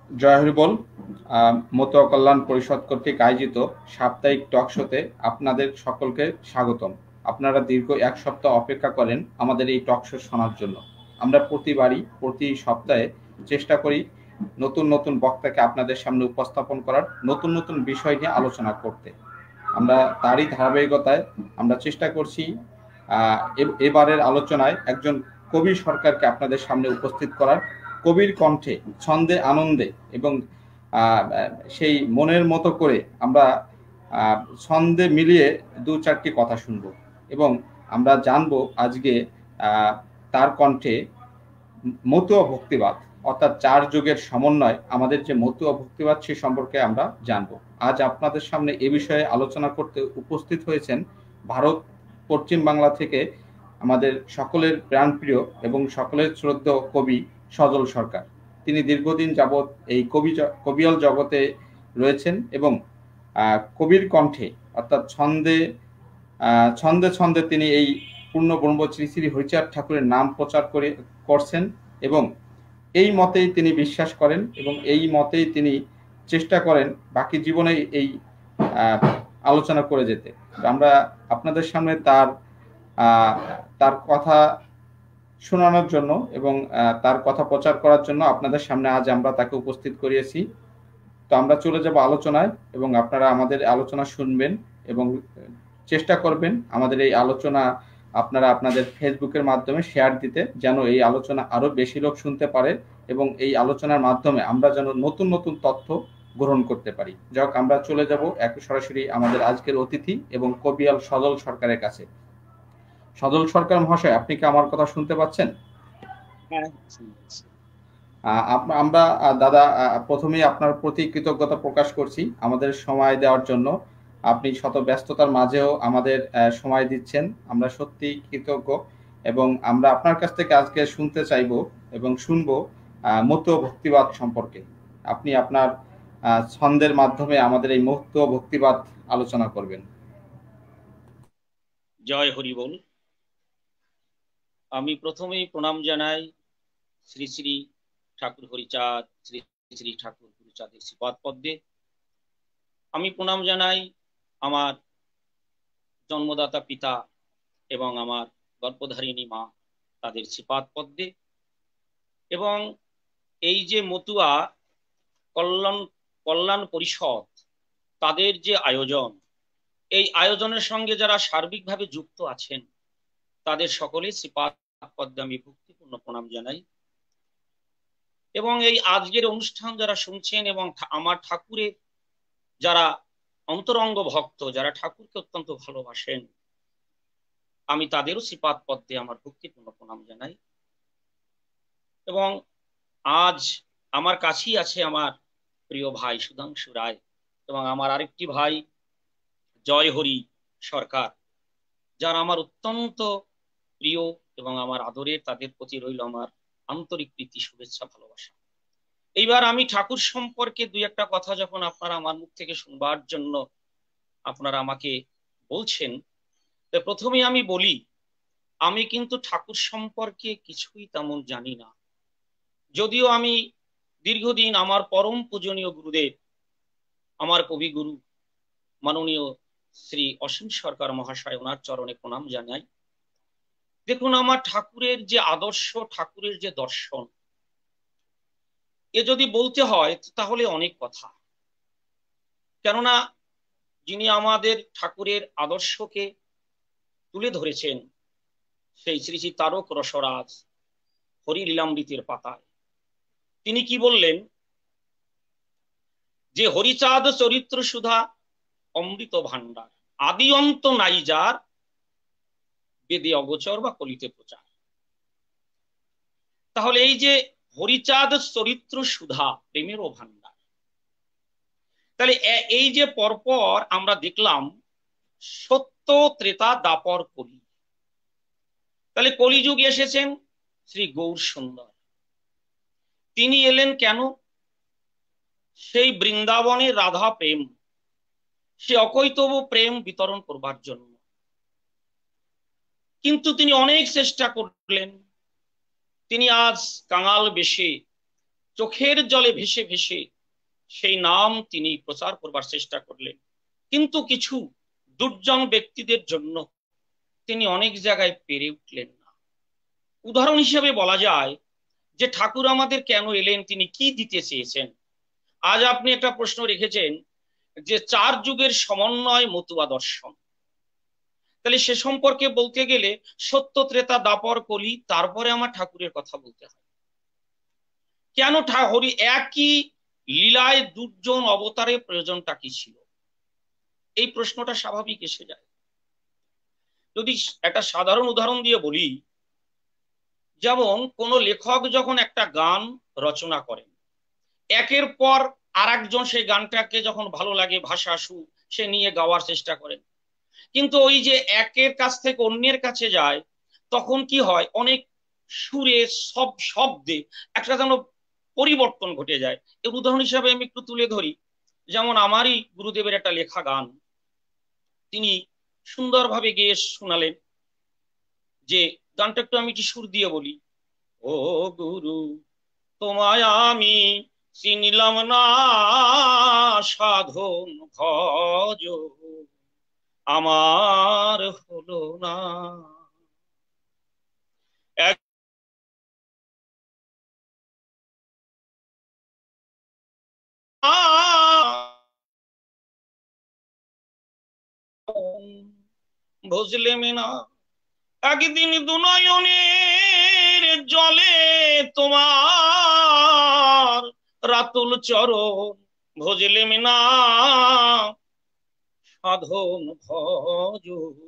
জয় হরি বল। মতুয়া কল্যাণ পরিষদ কর্তৃক আয়োজিত সাপ্তাহিক টক শোতে আপনাদের সকলকে স্বাগতম। আপনারা দীর্ঘ এক সপ্তাহ অপেক্ষা করেন আমাদের এই টক শো শোনার জন্য। আমরা প্রতি সপ্তাহে চেষ্টা করি নতুন নতুন বক্তাকে আপনাদের সামনে উপস্থাপন করার, নতুন নতুন বিষয় নিয়ে আলোচনা করতে। আমরা তারই ধারাবাহিকতায় আমরা চেষ্টা করছি এবারের আলোচনায় একজন কবি সরকারকে আপনাদের সামনে উপস্থিত করার। কবির কণ্ঠে, ছন্দে, আনন্দে এবং সেই মনের মতো করে আমরা ছন্দে মিলিয়ে দু চারটি কথা শুনব এবং আমরা জানবো আজকে তার কণ্ঠে মতুয়া ভক্তিবাদ, অর্থাৎ 4 যুগের সমন্বয় আমাদের যে মতুয়া ভক্তিবাদ সে সম্পর্কে আমরা জানবো। আজ আপনাদের সামনে এ বিষয়ে আলোচনা করতে উপস্থিত হয়েছেন ভারত পশ্চিম বাংলা থেকে আমাদের সকলের প্রাণপ্রিয় এবং সকলের শ্রদ্ধেয় কবি সজল সরকার। তিনি দীর্ঘদিন যাবৎ এই কবিয়াল জগতে রয়েছেন এবং কবির কণ্ঠে অর্থাৎ ছন্দে ছন্দে তিনি এই পূর্ণ ব্রহ্ম শ্রী শ্রী হরিচাঁদ ঠাকুরের নাম প্রচার করছেন এবং এই মতেই তিনি বিশ্বাস করেন এবং এই মতেই তিনি চেষ্টা করেন বাকি জীবনে এই আলোচনা করে যেতে। আমরা আপনাদের সামনে তার কথা শোনানোর জন্য এবং তার কথা প্রচার করার জন্য আপনাদের সামনে আজ আমরা তাকে উপস্থিত করিয়েছি। তো আমরা চলে যাব আলোচনায় এবং আপনারা আমাদের আলোচনা শুনবেন এবং চেষ্টা করবেন আমাদের এই আলোচনা আপনারা আপনাদের ফেসবুকের মাধ্যমে শেয়ার দিতে, যেন এই আলোচনা আরো বেশি লোক শুনতে পারে এবং এই আলোচনার মাধ্যমে আমরা যেন নতুন নতুন তথ্য গ্রহণ করতে পারি। যাক, আমরা চলে যাব সরাসরি আমাদের আজকের অতিথি এবং কবিয়াল সজল সরকারের কাছে। সজল সরকার মহাশয়, আপনি কি আমার কথা শুনতে পাচ্ছেন? আমরা দাদা প্রথমেই আপনার প্রতি কৃতজ্ঞতা প্রকাশ করছি আমাদের সময় দেওয়ার জন্য। আপনি শত ব্যস্ততার মাঝেও আমাদের সময় দিচ্ছেন, আমরা সত্যি কৃতজ্ঞ এবং আমরা আপনার কাছ থেকে আজকে শুনতে চাইবো এবং শুনবো মতুয়া ভক্তিবাদ সম্পর্কে। আপনি আপনার ছন্দের মাধ্যমে আমাদের এই মতুয়া ভক্তিবাদ আলোচনা করবেন। জয় হরি বল। আমি প্রথমেই প্রণাম জানাই শ্রী শ্রী ঠাকুর হরিচাঁদ, শ্রী শ্রী ঠাকুর গুরুচাঁদের শ্রীপাদ পদ্মে। আমি প্রণাম জানাই আমার জন্মদাতা পিতা এবং আমার গর্ভধারিণী মা, তাদের শ্রীপাদ পদ্মে। এবং এই যে মতুয়া কল্যাণ পরিষদ, তাদের যে আয়োজন, এই আয়োজনের সঙ্গে যারা সার্বিকভাবে যুক্ত আছেন তাদের সকলে শ্রীপাদ পদ্মে আমি ভক্তিপূর্ণ প্রণাম জানাই। এবং এই আজকের অনুষ্ঠান যারা শুনছেন এবং আমার ঠাকুরের যারা অন্তরঙ্গ ভক্ত, যারা ঠাকুরকে অত্যন্ত ভালোবাসেন, আমি তাদেরও শ্রীপাদ পদ্মে আমার ভক্তিপূর্ণ প্রণাম জানাই। এবং আজ আমার কাছেই আছে আমার প্রিয় ভাই সুধাংশু রায় এবং আমার আরেকটি ভাই জয় হরি সরকার, যারা আমার অত্যন্ত প্রিয় এবং আমার আদরের। তাদের প্রতি রইল আমার আন্তরিক প্রীতি, শুভেচ্ছা, ভালোবাসা। এইবার আমি ঠাকুর সম্পর্কে দুই একটা কথা যখন আপনারা আমার মুখ থেকে শুনবার জন্য আপনারা আমাকে বলছেন, প্রথমে আমি বলি, আমি কিন্তু ঠাকুর সম্পর্কে কিছুই তেমন জানি না। যদিও আমি দীর্ঘদিন আমার পরম পূজনীয় গুরুদেব, আমার কবিগুরু মাননীয় শ্রী অসীম সরকার মহাশয়, ওনার চরণে প্রণাম জানাই। দেখুন, আমার ঠাকুরের যে আদর্শ, ঠাকুরের যে দর্শন, এ যদি বলতে হয় তাহলে অনেক কথা। কেননা যিনি আমাদের ঠাকুরের আদর্শকে তুলে ধরেছেন সেই শ্রী শ্রী তারক রসরাজ হরিলীলামৃতের পাতায়, তিনি কি বললেন যে হরিচাঁদ চরিত্র সুধা অমৃত ভান্ডার, আদি অন্ত নাই যার, বেদে অগোচর বা কলিতে প্রচার। তাহলে এই যে হরিচাঁদ চরিত্র সুধা, প্রেমেরও ভান্ডার, তাহলে এই যে পরপর আমরা দেখলাম সত্য, ত্রেতা, দাপর, কলি। তাহলে কলিযুগে এসেছেন শ্রী গৌর সুন্দর। তিনি এলেন কেন? সেই বৃন্দাবনের রাধা প্রেম, সে অকৈতব প্রেম বিতরণ করবার জন্য। কিন্তু তিনি অনেক চেষ্টা করলেন। তিনি আজ কাঙাল বেশে চোখের জলে ভেসে ভেসে সেই নাম তিনি প্রচার করবার চেষ্টা করলেন। কিন্তু কিছু দুর্জন ব্যক্তিদের জন্য তিনি অনেক জায়গায় পেরে উঠলেন না। উদাহরণ হিসেবে বলা যায় যে ঠাকুর আমাদের কেন এলেন, তিনি কি দিতে চেয়েছেন। আজ আপনি একটা প্রশ্ন রেখেছেন যে 4 যুগের সমন্বয় মতুয়া দর্শন, তাহলে সে সম্পর্কে বলতে গেলে সত্য, ত্রেতা, দাপর, কলি, তারপরে আমার ঠাকুরের কথা বলতে হয়। কেন হরি একই লীলায় দুর্জন অবতারের প্রয়োজনটা কি ছিল, এই প্রশ্নটা স্বাভাবিক এসে যায়। যদি একটা সাধারণ উদাহরণ দিয়ে বলি, যেমন কোন লেখক যখন একটা গান রচনা করেন, একের পর আর একজন সেই গানটাকে যখন ভালো লাগে, ভাষা সুর সে নিয়ে গাওয়ার চেষ্টা করেন, কিন্তু ওই যে একের কাছ থেকে অন্যের কাছে যায়, তখন কি হয়, অনেক সুরে সব শব্দে একটা যেন পরিবর্তন ঘটে যায়। এর উদাহরণ হিসাবে আমি একটু তুলে ধরি, যেমন আমারই গুরুদেবের একটা লেখা গান তিনি সুন্দরভাবে গেয়ে শোনালেন। যে গানটা একটু আমি কি সুর দিয়ে বলি, ও গুরু তোমায় আমি চিনিলাম না, সাধন ভজ আমার হলো না। বুঝলে মিনা, একদিন দুনয়নের জলে তোমার রাতুল চরণ ভজলে মিনা, সাধন ভজ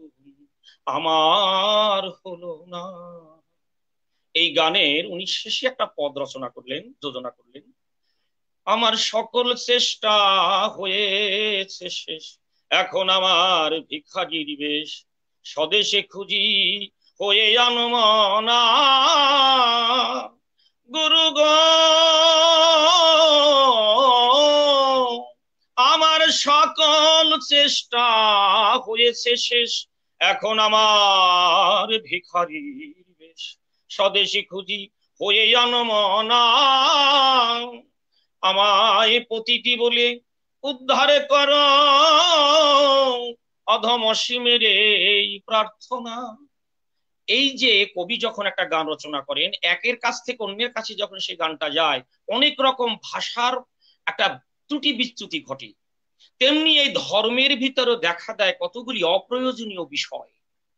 আমার হলো না। এই গানের উনি শেষে একটা পদ রচনা করলেন, যোজনা করলেন, আমার সকল চেষ্টা হয়েছে শেষ, এখন আমার ভিখারির বেশ, স্বদেশে খুঁজি হয়ে আনমনা, গুরু গো আমার সকল চেষ্টা হয়েছে শেষ, এখন আমার ভিখারির বেশ, স্বদেশে খুঁজি হয়ে আনমনা, আমায় প্রতিটি বলে উদ্ধারে কর, অধম অসীমের এই প্রার্থনা। এই যে কবি যখন একটা গান রচনা করেন, একের কাছ থেকে অন্যের কাছে যখন সেই গানটা যায়, অনেক রকম ভাষার একটা ত্রুটি বিচ্যুতি ঘটে। তেমনি এই ধর্মের ভিতরে দেখা দেয় কতগুলি অপ্রয়োজনীয় বিষয়।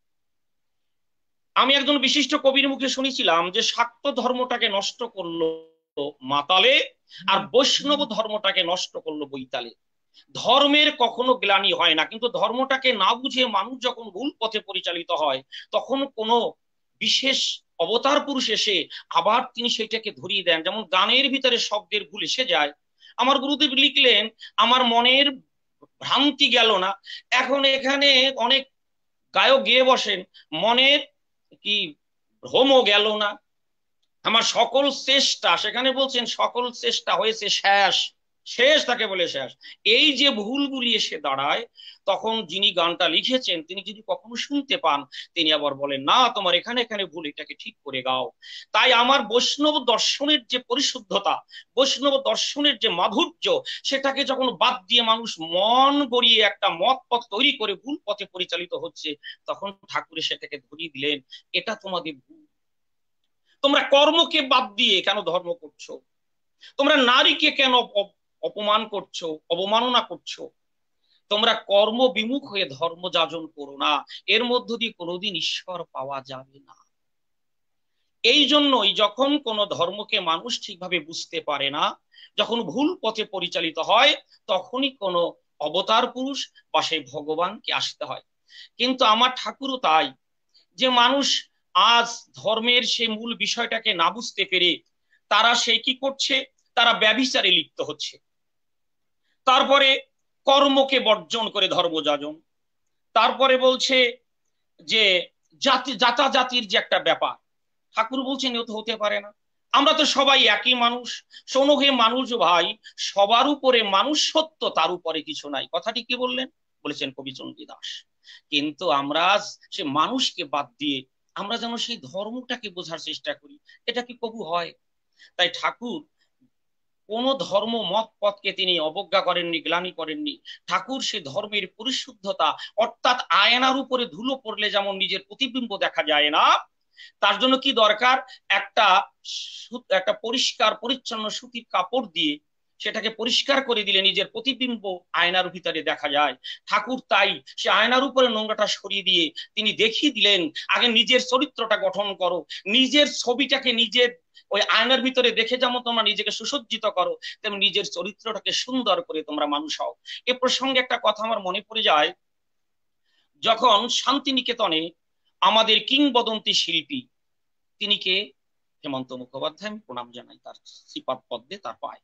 আমি একজন বিশিষ্ট কবির মুখে শুনেছিলাম যে শাক্ত ধর্মটাকে নষ্ট করলো মাতালে, আর বৈষ্ণব ধর্মটাকে নষ্ট করলো বৈতালে। ধর্মের কখনো গ্লানি হয় না, কিন্তু ধর্মটাকে না বুঝে মানুষ যখন ভুল পথে পরিচালিত হয়, তখন কোনো বিশেষ অবতার পুরুষ এসে আবার তিনি সেটাকে ধরিয়ে দেন। যেমন গানের ভিতরে শব্দের ভুল এসে যায়, আমার গুরুদেব লিখলেন, আমার মনের ভ্রান্তি গেল না। এখন এখানে অনেক গায়ক গেয়ে বসেন, মনের কি ভ্রমও গেল না, আমার সকল চেষ্টা, সেখানে বলছেন সকল চেষ্টা হয়েছে শেষ, শেষ তাকে বলে শেষ। এই যে ভুলগুলি এসে দাঁড়ায়, তখন যিনি গানটা লিখেছেন তিনি যদি কখনো শুনতে পান, তিনি আবার বলেন, না তোমার এখানে এখানে ভুল, এটাকে ঠিক করে গাও। তাই আমার বৈষ্ণব দর্শনের যে পরিশুদ্ধতা, বৈষ্ণব দর্শনের যে মাধুর্য, সেটাকে যখন বাদ দিয়ে মানুষ মন গড়িয়ে একটা মত পথ তৈরি করে ভুল পথে পরিচালিত হচ্ছে, তখন ঠাকুর সেটাকে ধরিয়ে দিলেন, এটা তোমাদের ভুল। তোমরা কর্মকে বাদ দিয়ে কেন ধর্ম করছো, তোমরা নারীকে কেন অপমান করছো, অবমাননা করছো, তোমরা কর্ম বিমুখ হয়ে ধর্ম যাজন করো না, এর মধ্য দিয়ে কোনোদিন ঈশ্বর পাওয়া যাবে না। এই জন্যই যখন কোন ধর্মকে মানুষ ঠিকভাবে বুঝতে পারে না, যখন ভুল পথে পরিচালিত হয়, তখনই কোনো অবতার পুরুষ বা সেই ভগবানকে আসতে হয়। কিন্তু আমার ঠাকুরও তাই, যে মানুষ আজ ধর্মের সেই মূল বিষয়টাকে না বুঝতে পেরে তারা সেই কি করছে, তারা ব্যভিচারে লিপ্ত হচ্ছে। তারপরে কর্মকে বর্জন করে ধর্ম যাজন, তারপরে বলছে যে জাতি জাতাজাতির যে একটা ব্যাপার, ঠাকুর বলছেন এ তো হতে পারে না, আমরা তো সবাই একই মানুষ। শোনো হে মানুষ ভাই, সবার উপরে মানুষ সত্য, তার উপরে কিছু নাই। কথাটি কি বললেন, বলেছেন কবি চণ্ডীদাস। কিন্তু আমরা সে মানুষকে বাদ দিয়ে আমরা যেন সেই ধর্মটাকে বোঝার চেষ্টা করি, এটা কি কবু হয়? তাই ঠাকুর কোন ধর্ম মত পথকে তিনি অবজ্ঞা করেননি, গ্লানি করেননি। ঠাকুর সে ধর্মের পরিশুদ্ধতা, অর্থাৎ আয়নার উপরে ধুলো পড়লে যেমন নিজের প্রতিবিম্ব দেখা যায় না, তার জন্য কি দরকার, একটা একটা পরিষ্কার পরিচ্ছন্ন সুতির কাপড় দিয়ে সেটাকে পরিষ্কার করে দিলে নিজের প্রতিবিম্ব আয়নার ভিতরে দেখা যায়। ঠাকুর তাই সে আয়নার উপরে নোংরাটা সরিয়ে দিয়ে তিনি দেখিয়ে দিলেন, আগে নিজের চরিত্রটা গঠন করো, নিজের ছবিটাকে নিজের ওই আয়নার ভিতরে দেখে যেমন তোমরা নিজেকে সুসজ্জিত করো, তেমন নিজের চরিত্রটাকে সুন্দর করে তোমরা মানুষ হও। এ প্রসঙ্গে একটা কথা আমার মনে পড়ে যায়, যখন শান্তিনিকেতনে আমাদের কিংবদন্তি শিল্পী, তিনি কে, হেমন্ত মুখোপাধ্যায়, আমি প্রণাম জানাই তার শ্রীপাদ পদ্মে তার পায়,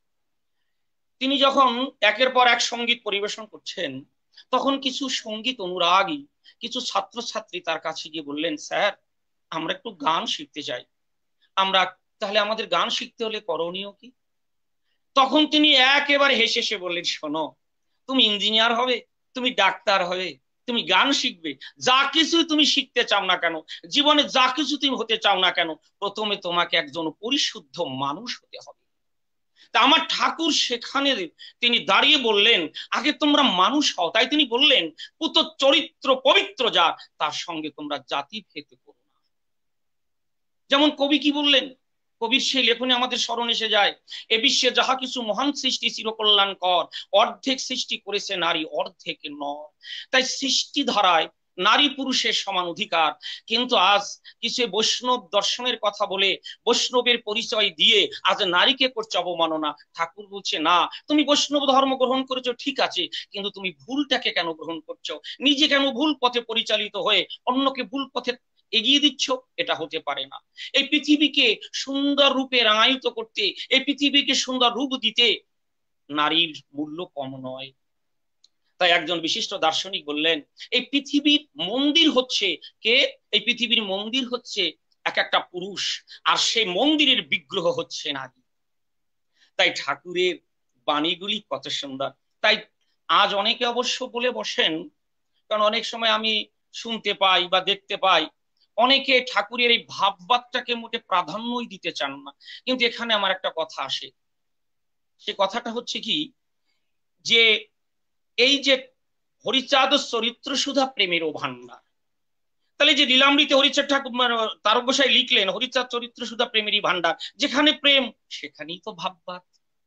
তিনি যখন একের পর এক সঙ্গীত পরিবেশন করছেন, তখন কিছু সঙ্গীত অনুরাগী কিছু ছাত্রছাত্রী তার কাছে গিয়ে বললেন, স্যার আমরা একটু গান শিখতে চাই, আমরা তাহলে আমাদের গান শিখতে হলে করণীয় কি? তখন তিনি একেবারে হেসে হেসে বললেন, শোনো, তুমি ইঞ্জিনিয়ার হবে, তুমি ডাক্তার হবে, তুমি গান শিখবে, যা কিছু তুমি শিখতে চাও না কেন, জীবনে যা কিছু তুমি হতে চাও না কেন, প্রথমে তোমাকে একজন পরিশুদ্ধ মানুষ হতে হবে। তা আমার ঠাকুর সেখানে তিনি দাঁড়িয়ে বললেন, আগে তোমরা মানুষ হও। তাই তিনি বললেন, পুত চরিত্র পবিত্র যার, তার সঙ্গে তোমরা জাতি ভেদ করো না। যেমন কবি কি বললেন, কবির সেই লেখনে আমাদের স্মরণ এসে যায়, এ বিশ্বে যাহা কিছু মহান সৃষ্টি চিরকল্যাণকর, অর্ধেক সৃষ্টি করেছে নারী, অর্ধেক নর। তাই সৃষ্টি ধারায় নারী পুরুষের সমান অধিকার, কিন্তু আজ কিছু বৈষ্ণব দর্শনের কথা বলে বৈষ্ণবের পরিচয় দিয়ে আজ নারীকে করছে অবমাননা। ঠাকুর বলছে, না, তুমি বৈষ্ণব ধর্ম গ্রহণ করেছো ঠিক আছে, কিন্তু তুমি ভুলটাকে কেন গ্রহণ করছো, নিজে কেন ভুল পথে পরিচালিত হয়ে অন্যকে ভুল পথে এগিয়ে দিচ্ছ? এটা হতে পারে না। এই পৃথিবীকে সুন্দর রূপে রাঙায়িত করতে, এই পৃথিবীকে সুন্দর রূপ দিতে নারীর মূল্য কম নয়। তাই একজন বিশিষ্ট দার্শনিক বললেন, এই পৃথিবীর মন্দির হচ্ছে কে, এই পৃথিবীর মন্দির হচ্ছে এক একটা পুরুষ, আর সেই মন্দিরের বিগ্রহ হচ্ছে নারী। তাই ঠাকুরের বাণীগুলি কত সুন্দর। তাই আজ অনেকে অবশ্য বলে বসেন, কারণ অনেক সময় আমি শুনতে পাই বা দেখতে পাই, অনেকে ঠাকুরের এই ভাববাদটাকে মোটে প্রাধান্যই দিতে চান না। কিন্তু এখানে আমার একটা কথা আসে, সে কথাটা হচ্ছে কি, যে এই যে হরিচাঁদ চরিত্র সুধা প্রেমের ভান্ডার, তাহলে যে লীলামৃতে হরিচাঁদ ঠাকুর তারক গোসাই লিখলেন, হরিচাঁদ চরিত্র সুধা প্রেমেরই ভান্ডার, যেখানে প্রেম সেখানেই তো ভাববাদ।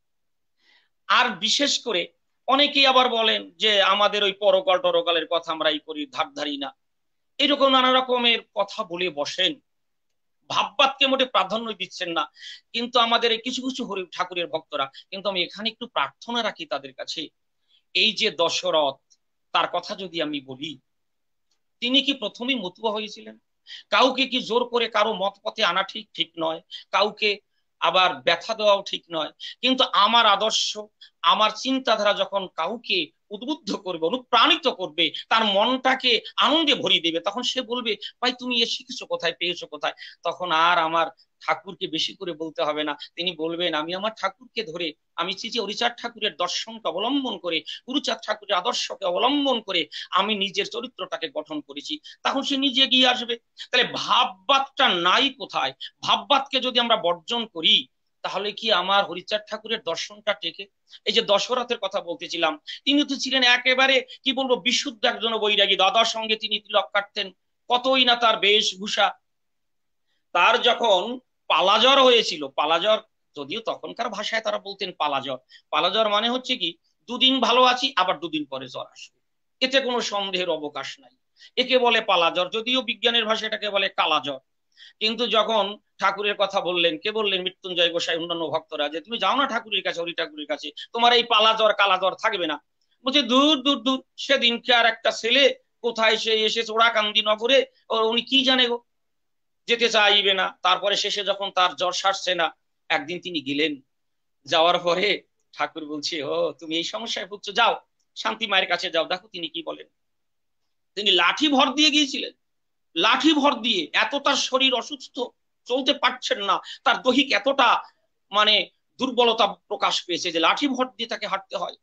আর বিশেষ করে অনেকেই আবার বলেন যে আমাদের ওই পরকাল টরকালের কথা আমরা এই করি, ধার ধারি না, এরকম নানা রকমের কথা বলে বসেন, ভাববাদকে মোটে প্রাধান্য দিচ্ছেন না। কিন্তু আমাদের এই কিছু কিছু ঠাকুরের ভক্তরা, কিন্তু আমি এখানে একটু প্রার্থনা রাখি তাদের কাছে, এই যে দশরথ, তার কথা যদি আমি বলি, তিনি কি প্রথমেই মতুয়া হয়েছিলেন? কাউকে কি জোর করে কারো মত পথে আনা ঠিক ঠিক নয়, কাউকে আবার ব্যথা দেওয়াও ঠিক নয়। কিন্তু আমার আদর্শ, আমার চিন্তাধারা যখন কাউকে উদ্বুদ্ধ করবে, অনুপ্রাণিত করবে, তার মনটাকে আনন্দে ভরিয়ে দেবে, তখন সে বলবে, ভাই তুমি এ শিখেছো কোথায়, পেয়েছো কোথায়? তখন আর আমার ঠাকুরকে বেশি করে বলতে হবে না, তিনি বলবেন, আমি আমার ঠাকুরকে ধরে, আমি শ্রী হরিচাঁদ ঠাকুরের দর্শনকে অবলম্বন করে, গুরুচাঁদ ঠাকুরের আদর্শকে অবলম্বন করে আমি নিজের চরিত্রটাকে গঠন করেছি, তখন সে নিজে এগিয়ে আসবে। তাহলে ভাববাদটা নাই কোথায়? ভাববাদকে যদি আমরা বর্জন করি, তাহলে কি আমার হরিচাঁদ ঠাকুরের দর্শনটা টেকে? এই যে দশরথের কথা বলতেছিলাম, তিনি তো ছিলেন একেবারে কি বলবো বিশুদ্ধ একজন বৈরাগী, দাদার সঙ্গে তিনি তিলক কাটতেন, কতই না তার বেশভূষা। তার যখন পালাজ্বর হয়েছিল, পালাজ্বর যদিও তখনকার ভাষায় তারা বলতেন পালাজ্বর, পালাজ্বর মানে হচ্ছে কি, দুদিন ভালো আছি আবার দুদিন পরে জ্বর আসবে, এতে কোনো সন্দেহের অবকাশ নাই, একে বলে পালাজ্বর, যদিও বিজ্ঞানের ভাষায় এটাকে বলে কালাজ্বর। কিন্তু যখন ঠাকুরের কথা বললেন, কে বললেন, মৃত্যুঞ্জয় গোসাই অন্যান্য ভক্তরা, যে তুমি যাও না ঠাকুরের কাছে, হরি ঠাকুরের কাছে, তোমার এই পালাজ্বর কালাজ্বর থাকবে না। বলছে, দূর দূর দূর, সেদিনকে আর একটা ছেলে কোথায় সে এসেছে ওরাকান্দি নগরে, উনি কি জানে গো, যেতে চাইবে না। তারপরে শেষে যখন তার জ্বর সারছে না, একদিন তিনি গেলেন, যাওয়ার পরে ঠাকুর বলছে, ও তুমি এই সমস্যায় ভুগছো, যাও শান্তি মায়ের কাছে যাও, দেখো তিনি কি বলেন। তিনি লাঠি ভর দিয়ে গিয়েছিলেন, লাঠি ভর দিয়ে, এত তার শরীর অসুস্থ, চলতে পারছেন না, তার দৈহিক এতটা মানে দুর্বলতা প্রকাশ পেয়েছে যে লাঠি ভর দিয়ে তাকে হাঁটতে হয়।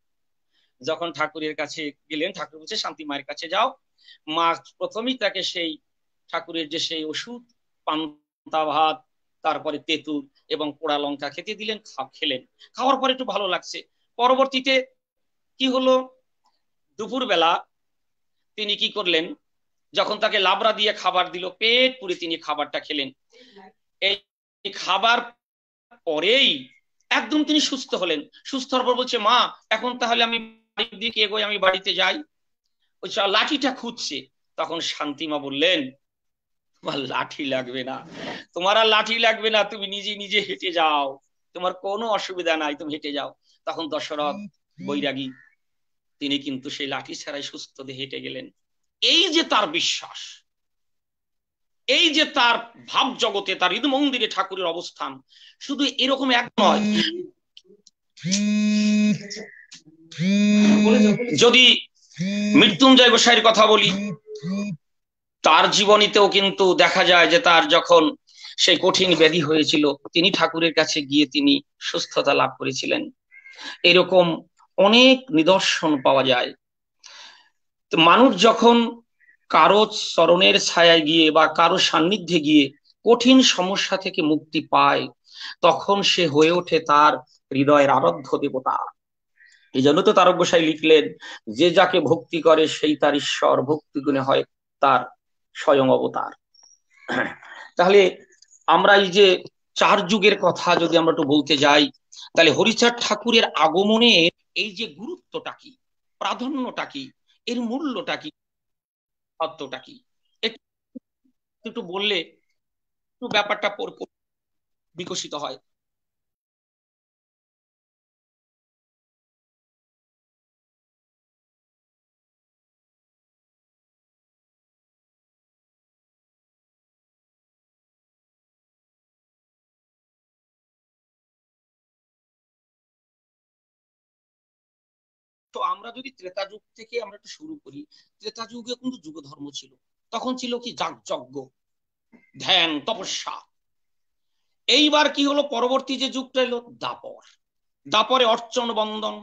যখন ঠাকুরের কাছে গেলেন, ঠাকুর বলছে, শান্তি মায়ের কাছে যাও। মা প্রথমেই তাকে সেই ঠাকুরের যে সেই ওষুধ, পান্তা ভাত, তারপরে তেঁতুল এবং পোড়া লঙ্কা খেতে দিলেন, খেলেন। খাওয়ার পরে একটু ভালো লাগছে। পরবর্তীতে কি হলো, দুপুরবেলা তিনি কি করলেন, যখন তাকে লাবড়া দিয়ে খাবার দিল, পেট পুরে তিনি খাবারটা খেলেন। এই খাবার পরেই একদম তিনি সুস্থ হলেন। সুস্থ হওয়ার পর বলছে, মা এখন তাহলে আমি বাড়ির দিকে এগোই, আমি বাড়িতে যাই। ওই লাঠিটা খুঁজছে। তখন শান্তিমা বললেন, তোমার লাঠি লাগবে না, তোমার আর লাঠি লাগবে না, তুমি নিজে নিজে হেঁটে যাও, তোমার কোনো অসুবিধা নাই, তুমি হেঁটে যাও। তখন দশরথ বৈরাগী তিনি কিন্তু সেই লাঠি ছাড়াই সুস্থ দিয়ে হেঁটে গেলেন। এই যে তার বিশ্বাস, এই যে তার ভাব জগতে, তার হৃদ মন্দিরে ঠাকুরের অবস্থান, শুধু এরকম এক নয়। যদি মৃত্যুঞ্জয় গোসাইয়ের কথা বলি, তার জীবনীতেও কিন্তু দেখা যায় যে তার যখন সেই কঠিন ব্যাধি হয়েছিল, তিনি ঠাকুরের কাছে গিয়ে তিনি সুস্থতা লাভ করেছিলেন। এরকম অনেক নিদর্শন পাওয়া যায়। তো মানুষ যখন কারো চরণের ছায়ায় গিয়ে বা কারো সান্নিধ্যে গিয়ে কঠিন সমস্যা থেকে মুক্তি পায়, তখন সে হয়ে ওঠে তার হৃদয়ের আরাধ্য দেবতা। এই জন্য তো তারক গোসাই লিখলেন, যে যাকে ভক্তি করে সেই তার ঈশ্বর, ভক্তি গুণে হয় তার স্বয়ং অবতার। তাহলে আমরা এই যে চার যুগের কথা যদি আমরা একটু বলতে যাই, তাহলে হরিচাঁদ ঠাকুরের আগমনের এই যে গুরুত্বটা কি, প্রাধান্যটা কি, এর মূল্যটা কি, তত্ত্বটা কি, একটু বললে একটু ব্যাপারটা বিকশিত হয়। তো আমরা যদি ত্রেতা যুগ থেকে আমরা একটু শুরু করি, ত্রেতা যুগে কিন্তু যুগ ধর্ম ছিল। তখন ছিল কি যাগযজ্ঞ, ধ্যান, তপস্যা। এইবার কি হলো, পরবর্তী যে যুগটা এলো দাপর, দাপরে অর্চন বন্দন।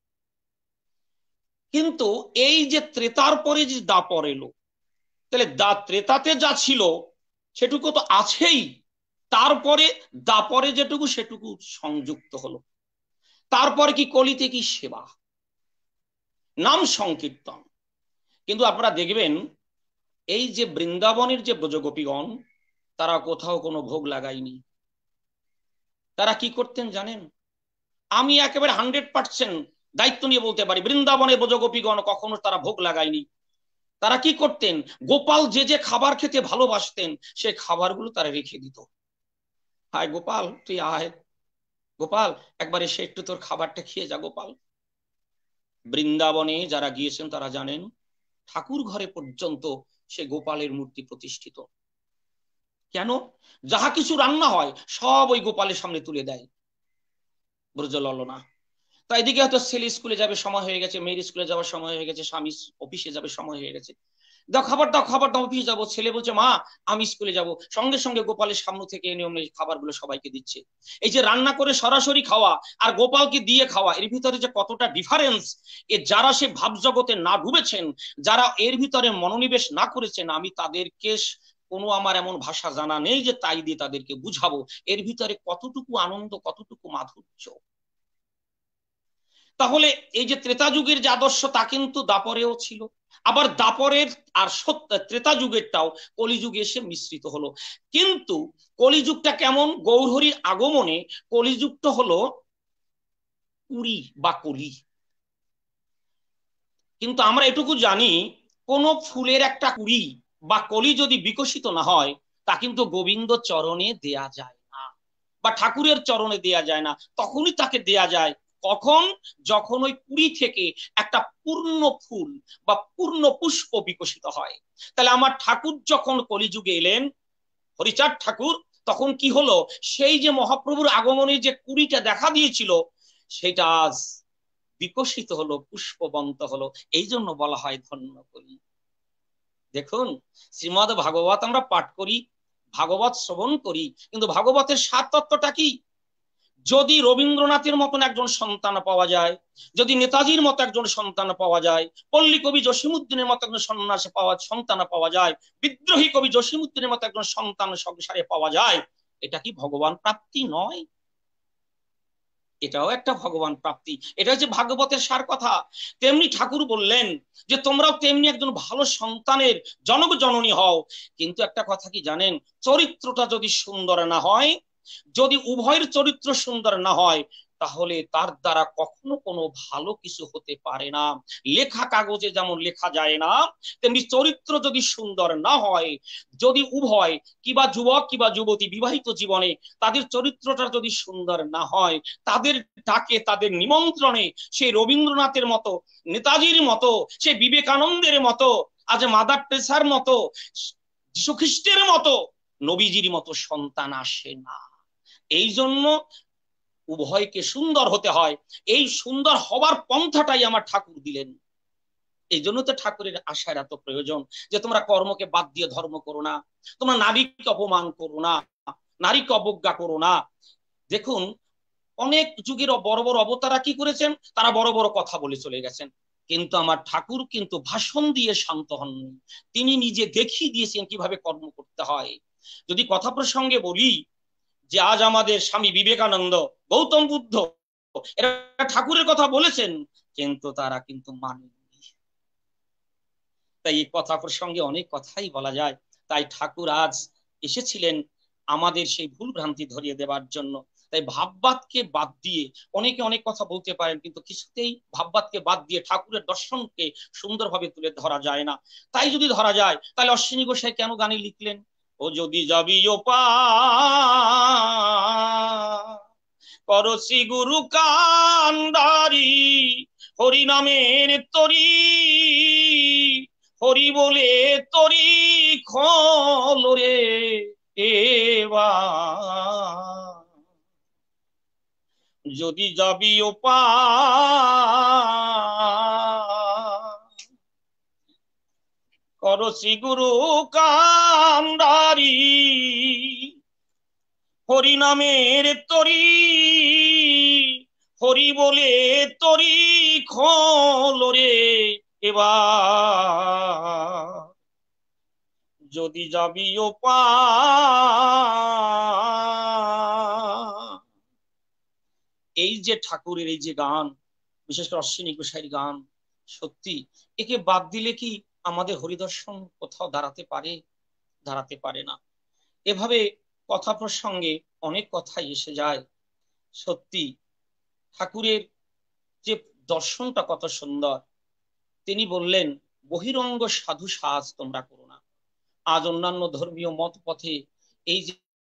কিন্তু এই যে ত্রেতার পরে যে দাপর এলো, তাহলে ত্রেতাতে যা ছিল সেটুকু তো আছেই, তারপরে দাপরে যেটুকু সেটুকু সংযুক্ত হলো। তারপরে কি কলিতে কি সেবা, নাম সংকীর্তন। কিন্তু আপনারা দেখবেন এই যে বৃন্দাবনের যে ব্রজগোপীগণ, তারা কোথাও কোনো ভোগ লাগায়নি। তারা কি করতেন জানেন? আমি একেবারে 100% দায়িত্ব নিয়ে বলতে পারি, বৃন্দাবনের ব্রজগোপীগণ কখনো তারা ভোগ লাগায়নি। তারা কি করতেন, গোপাল যে যে খাবার খেতে ভালোবাসতেন সেই খাবারগুলো তারা রেখে দিত। হায় গোপাল, তুই আয়, গোপাল একবার এসে একটু তোর খাবারটা খেয়ে যা গোপাল। বৃন্দাবনে যারা গিয়েছেন তারা জানেন, ঠাকুর ঘরে পর্যন্ত সে গোপালের মূর্তি প্রতিষ্ঠিত। কেন? যাহা কিছু রান্না হয় সব ওই গোপালের সামনে তুলে দেয় ব্রজললনা। তাই এদিকে হয়তো ছেলে স্কুলে যাবে, সময় হয়ে গেছে, মেয়ের স্কুলে যাওয়ার সময় হয়ে গেছে, স্বামী অফিসে যাবে, সময় হয়ে গেছে, দাও খাবার দাও, খাবার দাও, অফিসে যাবো। ছেলে বলছে মা আমি স্কুলে যাব, সঙ্গে সঙ্গে গোপালের সামনে থেকে নিয়মে খাবারগুলো সবাইকে দিচ্ছে। এই যে রান্না করে সরাসরি খাওয়া আর গোপালকে দিয়ে খাওয়া, এর ভিতরে যে কতটা ডিফারেন্স, এ যারা সে ভাব জগতে না ডুবেছেন, যারা এর ভিতরে মনোনিবেশ না করেছেন, আমি তাদেরকে কোনো আমার এমন ভাষা জানা নেই যে তাই দিয়ে তাদেরকে বুঝাবো এর ভিতরে কতটুকু আনন্দ, কতটুকু মাধুর্য। তাহলে এই যে ত্রেতা যুগের যে আদর্শ তা কিন্তু দাপরেও ছিল, আবার দাপরের আর ত্রেতা যুগেরটাও কলিযুগে এসে মিশ্রিত হলো। কিন্তু কলিযুগটা কেমন, গৌরহরির আগমনে কলিযুগটা হলো কুড়ি বা কলি। কিন্তু আমরা এটুকু জানি, কোন ফুলের একটা কুড়ি বা কলি যদি বিকশিত না হয়, তা কিন্তু গোবিন্দ চরণে দেয়া যায় না বা ঠাকুরের চরণে দেয়া যায় না। তখনই তাকে দেয়া যায় কখন, যখন ওই কুড়ি থেকে একটা পূর্ণ ফুল বা পূর্ণ পুষ্প বিকশিত হয়। তাহলে আমার ঠাকুর যখন কলিযুগে এলেন, হরিচাঁদ ঠাকুর, তখন কি হলো, সেই যে মহাপ্রভুর আগমনে যে কুড়িটা দেখা দিয়েছিল সেটা আজ বিকশিত হলো, পুষ্পবন্ত হলো। এই জন্য বলা হয় ধন্য কলি। দেখুন, শ্রীমদ ভাগবত আমরা পাঠ করি, ভাগবত শ্রবণ করি, কিন্তু ভাগবতের সার তত্ত্বটা কি? যদি রবীন্দ্রনাথের মতন একজন সন্তান পাওয়া যায়, যদি নেতাজির মতো একজন সন্তান পাওয়া যায়, পল্লী কবি জসীমউদ্দিনের মতো একজন সন্তান পাওয়া যায়, বিদ্রোহী কবি জসীমউদ্দিনের মতো একজন সন্তান সংসারে পাওয়া যায়, এটা কি ভগবান প্রাপ্তি নয়? এটাও একটা ভগবান প্রাপ্তি, এটা হচ্ছে ভাগবতের সার কথা। তেমনি ঠাকুর বললেন যে তোমরাও তেমনি একজন ভালো সন্তানের জনক জননী হও। কিন্তু একটা কথা কি জানেন, চরিত্রটা যদি সুন্দর না হয়, যদি উভয়ের চরিত্র সুন্দর না হয়, তাহলে তার দ্বারা কখনো কোনো ভালো কিছু হতে পারে না। লেখা কাগজে যেমন লেখা যায় না, তেমনি চরিত্র যদি সুন্দর না হয়, যদি উভয় কিবা যুবক কিবা যুবতী বিবাহিত জীবনে তাদের চরিত্রটা যদি সুন্দর না হয়, তাদের ডাকে তাদের নিমন্ত্রণে সেই রবীন্দ্রনাথের মতো, নেতাজির মতো, সেই বিবেকানন্দের মতো, আজ মাদার টেরেসার মতো, যীশু খ্রিস্টের মতো, নবীজির মতো সন্তান আসে না। এই জন্য উভয়কে সুন্দর হতে হয়। এই সুন্দর হবার পন্থাটাই আমার ঠাকুর দিলেন। এই জন্য তো ঠাকুরের আশার এত প্রয়োজন যে তোমরা কর্মকে বাদ দিয়ে ধর্ম করো না, তোমরা নারীকে অপমান করো না, নারীকে অবজ্ঞা করো না। দেখুন, অনেক যুগের বড় বড় অবতারা কি করেছেন, তারা বড় বড় কথা বলে চলে গেছেন, কিন্তু আমার ঠাকুর কিন্তু ভাষণ দিয়ে শান্ত হননি। তিনি নিজে দেখিয়ে দিয়েছেন কিভাবে কর্ম করতে হয়। যদি কথা প্রসঙ্গে বলি যে আজ আমাদের স্বামী বিবেকানন্দ, গৌতম বুদ্ধ, এরা ঠাকুরের কথা বলেছেন, কিন্তু তারা কিন্তু মানেনি। তাই এই কথা প্রসঙ্গে অনেক কথাই বলা যায়। তাই ঠাকুর আজ এসেছিলেন আমাদের সেই ভুল ভ্রান্তি ধরিয়ে দেওয়ার জন্য। তাই ভাববাদকে বাদ দিয়ে অনেকে অনেক কথা বলতে পারেন, কিন্তু কিছুতেই ভাববাদকে বাদ দিয়ে ঠাকুরের দর্শনকে সুন্দরভাবে তুলে ধরা যায় না। তাই যদি ধরা যায়, তাহলে অশ্বিনী গোসাই কেন গানে লিখলেন, ও যদি যাবি ও পা করসি গুরু কান্দারি, হরি নামের তরি, হরি বলে তরি খোল রে এবা, যদি যাবি ও পা করসি গুরু কান্দারি, হরি নামের তরি, হরি বলে তরি খোল রে এবার, যদি যাবি ও পা। এই যে ঠাকুরের এই যে গান, বিশেষ করে অশ্বিনী গোসাইয়ের গান, সত্যি একে বাদ দিলে কি আমাদের হরিদর্শন কোথাও দাঁড়াতে পারে? দাঁড়াতে পারে না। এভাবে কথা প্রসঙ্গে অনেক কথাই এসে যায়। সত্যি ঠাকুরের যে দর্শনটা কত সুন্দর। তিনি বললেন, বহিরঙ্গ সাধু সাজ তোমরা করো না। আজ অন্যান্য ধর্মীয় মত পথে এই যে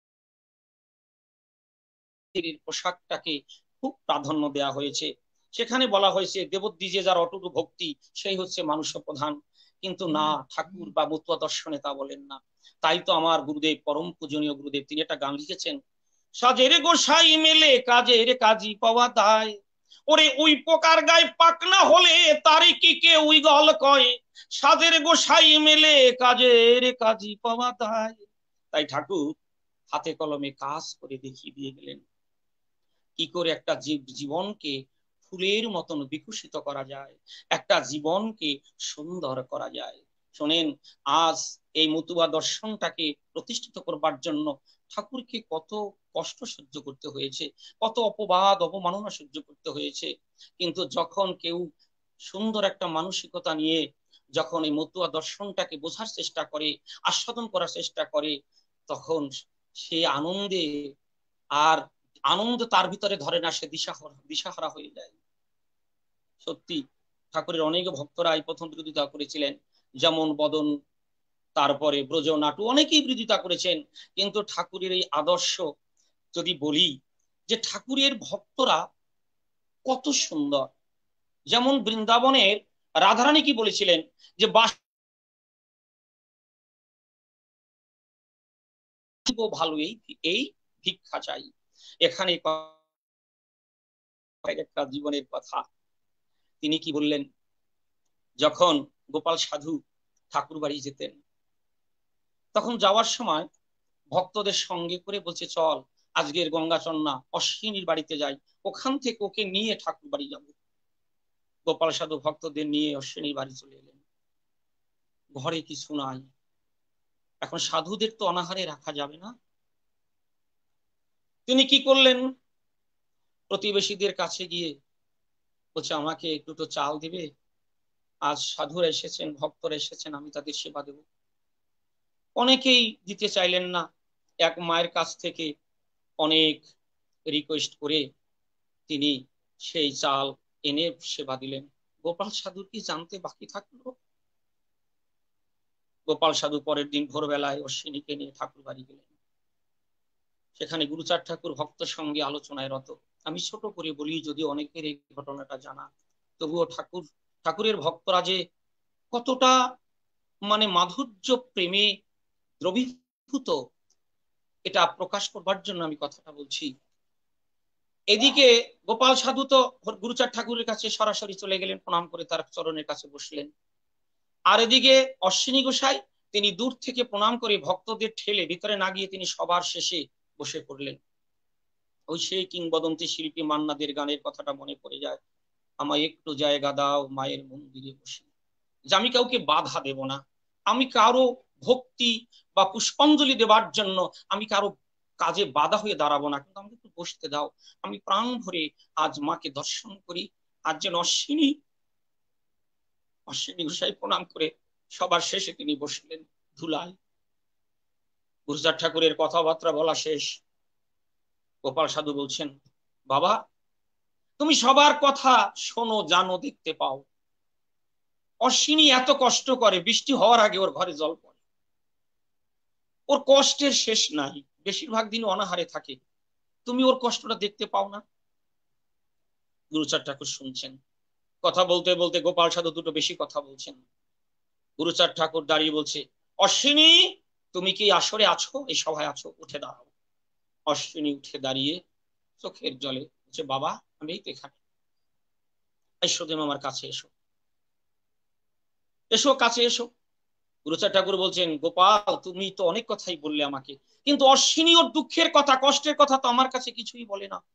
পোশাকটাকে খুব প্রাধান্য দেওয়া হয়েছে। সেখানে বলা হয়েছে দেবদ্বিজে যার অটুট ভক্তি সেই হচ্ছে মানুষ প্রধান, কিন্তু না, ঠাকুর বা মতুয়া দর্শনে তা বলেন না। তাই তো আমার গুরুদেব, পরম পূজনীয় গুরুদেব, তিনি একটা গান লিখেছেন, সাজের গোসাই মেলে কাজের কাজী পাওয়া দায়, ওরে ওই পোকার গায়ে পাকনা হলে তারে কি কেউ গল কয়, সাজের গোসাই মেলে কাজের কাজী পাওয়া দায়। তাই ঠাকুর হাতে কলমে কাজ করে দেখিয়ে দিয়ে গেলেন কি করে একটা জীবনকে ফুলের মতন বিকশিত করা যায়, একটা জীবনকে সুন্দর করা যায়। শোনেন, আজ এই মতুয়া দর্শনটাকে প্রতিষ্ঠিত করবার জন্য ঠাকুরকে কত কষ্ট সহ্য করতে হয়েছে, কত অপবাদ অপমাননা সহ্য করতে হয়েছে। কিন্তু যখন কেউ সুন্দর একটা মানসিকতা নিয়ে যখন এই মতুয়া দর্শনটাকে বোঝার চেষ্টা করে, আস্বাদন করার চেষ্টা করে, তখন সে আনন্দে আর আনন্দ তার ভিতরে ধরে না, সে দিশাহারা হয়ে যায়। সত্যি ঠাকুরের অনেক ভক্তরা এই প্রথম বিরোধিতা করেছিলেন, যেমন বদন, তারপরে ব্রজ নাটু, অনেকেই বিরোধিতা করেছেন। কিন্তু ঠাকুরের এই আদর্শ যদি বলি, যে ঠাকুরের ভক্তরা কত সুন্দর। যেমন বৃন্দাবনের রাধারানী কি বলেছিলেন, যে বাস ভালো এই ভিক্ষা চাই। এখানে একটা জীবনের কথা। তিনি কি বললেন, যখন গোপাল সাধু ঠাকুর বাড়ি যেতেন, তখন যাওয়ার সময় ভক্তদের সঙ্গে করে বলছে, চল আজকের গঙ্গাচন্না অশ্বিনীর বাড়িতে যাই, ওখান থেকে ওকে নিয়ে ঠাকুর বাড়ি যাব। গোপাল সাধু ভক্তদের নিয়ে অশ্বিনীর বাড়ি চলে এলেন। ঘরে কিছু নাই। এখন সাধুদের তো অনাহারে রাখা যাবে না, তিনি কি করলেন, প্রতিবেশীদের কাছে গিয়ে বলছে আমাকে একটু তো চাল দিবে, আজ সাধুরা এসেছেন, ভক্তরা এসেছেন, আমি তাদের সেবা দেব। অনেকেই দিতে চাইলেন না। এক মায়ের কাছ থেকে অনেক রিকোয়েস্ট করে তিনি সেই চাল এনে সেবা দিলেন। গোপাল সাধুর কি জানতে বাকি থাকলো? গোপাল সাধু পরের দিন ভোরবেলায় অশ্বিনীকে নিয়ে ঠাকুর বাড়ি গেলেন। সেখানে গুরুচাঁদ ঠাকুর ভক্তের সঙ্গে আলোচনায় রত। আমি ছোট করে বলি, যদি অনেকের এই ঘটনাটা জানা, তবুও ঠাকুরের ভক্তরা যে কতটা মানে মাধুর্য প্রেমে দ্রবীভূত, এটা প্রকাশ করবার জন্য আমি কথাটা বলছি। এদিকে গোপাল সাধু তো গুরুচাঁদ ঠাকুরের কাছে সরাসরি চলে গেলেন, প্রণাম করে তার চরণের কাছে বসলেন। আর এদিকে অশ্বিনী গোসাই তিনি দূর থেকে প্রণাম করে ভক্তদের ঠেলে ভিতরে না গিয়ে তিনি সবার শেষে বসে পড়লেন। ওই সেই কিংবদন্তি শিল্পী মান্নাদের গানের কথাটা মনে পড়ে যায়, আমায় একটু জায়গা দাও মায়ের মন্দিরে বসে। যে আমি কাউকে বাধা দেব না, আমি কারো ভক্তি বা পুষ্পাঞ্জলি দেবার জন্য আমি কারো কাজে বাধা হয়ে দাঁড়াবো না, কিন্তু আমাকে একটু বসতে দাও, আমি প্রাণ ভরে আজ মাকে দর্শন করি। আজ যেন অশ্বিনী গোসাই প্রণাম করে সবার শেষে তিনি বসলেন ধুলায়। গুরুচাঁদ ঠাকুরের কথাবার্তা বলা শেষ। গোপাল সাধু বলছেন, বাবা তুমি সবার কথা শোনো, জানো, দেখতে পাও। অশ্বিনী এত কষ্ট করে, বৃষ্টি হওয়ার আগে ওর ঘরে জল পড়ে, ওর কষ্টের শেষ নাই, বেশিরভাগ দিন অনাহারে থাকে, তুমি ওর কষ্টটা দেখতে পাও না? গুরুচাঁদ ঠাকুর শুনছেন। কথা বলতে বলতে গোপাল সাধু দুটো বেশি কথা বলছেন। গুরুচাঁদ ঠাকুর দাঁড়িয়ে বলছে, অশ্বিনী তুমি কি আসরে আছো, এই সভায় আছো, উঠে দাঁড়াও। অশ্বিনী উঠে দাঁড়িয়ে চোখের জলে বলছে, বাবা আমি এই তো এখানে, এসো দেম আমার কাছে, এসো এসো কাছে এসো। গুরুচাঁদ ঠাকুর বলছেন, গোপাল তুমি তো অনেক কথাই বললে আমাকে, কিন্তু অশ্বিনী ওর দুঃখের কথা, কষ্টের কথা তো আমার কাছে কিছুই বলে না।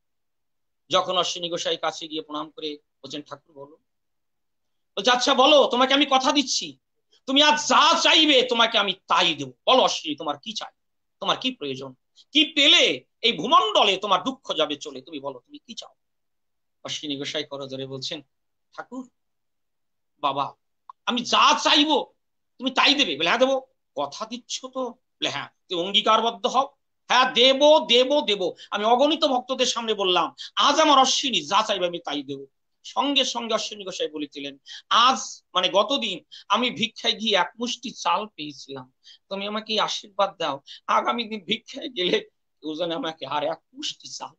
যখন অশ্বিনী গোসাই কাছে গিয়ে প্রণাম করে বলছেন, ঠাকুর বলো। বলছে, আচ্ছা বলো, তোমাকে আমি কথা দিচ্ছি, তুমি আজ যা চাইবে তোমাকে আমি তাই দেবো। বলো অশ্বিনী, তোমার কি চাই, তোমার কি প্রয়োজন, কি পেলে এই ভূমণ্ডলে তোমার দুঃখ যাবে চলে, তুমি বলো তুমি কি চাও। অশ্বিনী গোসাই করজোরে বলছেন, ঠাকুর বাবা আমি যা চাইবো তুমি তাই দেবে। বলে, হ্যাঁ দেবো। কথা দিচ্ছ তো? বলে, হ্যাঁ। তুমি অঙ্গীকারবদ্ধ হও। হ্যাঁ দেব দেব দেব। আমি অগণিত ভক্তদের সামনে বললাম, আজ আমার অশ্বিনী যা চাইবে আমি তাই দেব। সঙ্গে সঙ্গে অশ্বিনী গোসাই বলেছিলেন, আজ মানে গতদিন আমি ভিক্ষায় গিয়ে এক মুষ্টি চাল পেয়েছিলাম, তুমি আমাকে আশীর্বাদ দাও, আগামী দিন ভিক্ষায় গেলে কেউ যেন আমাকে আর এক মুষ্টি চাল,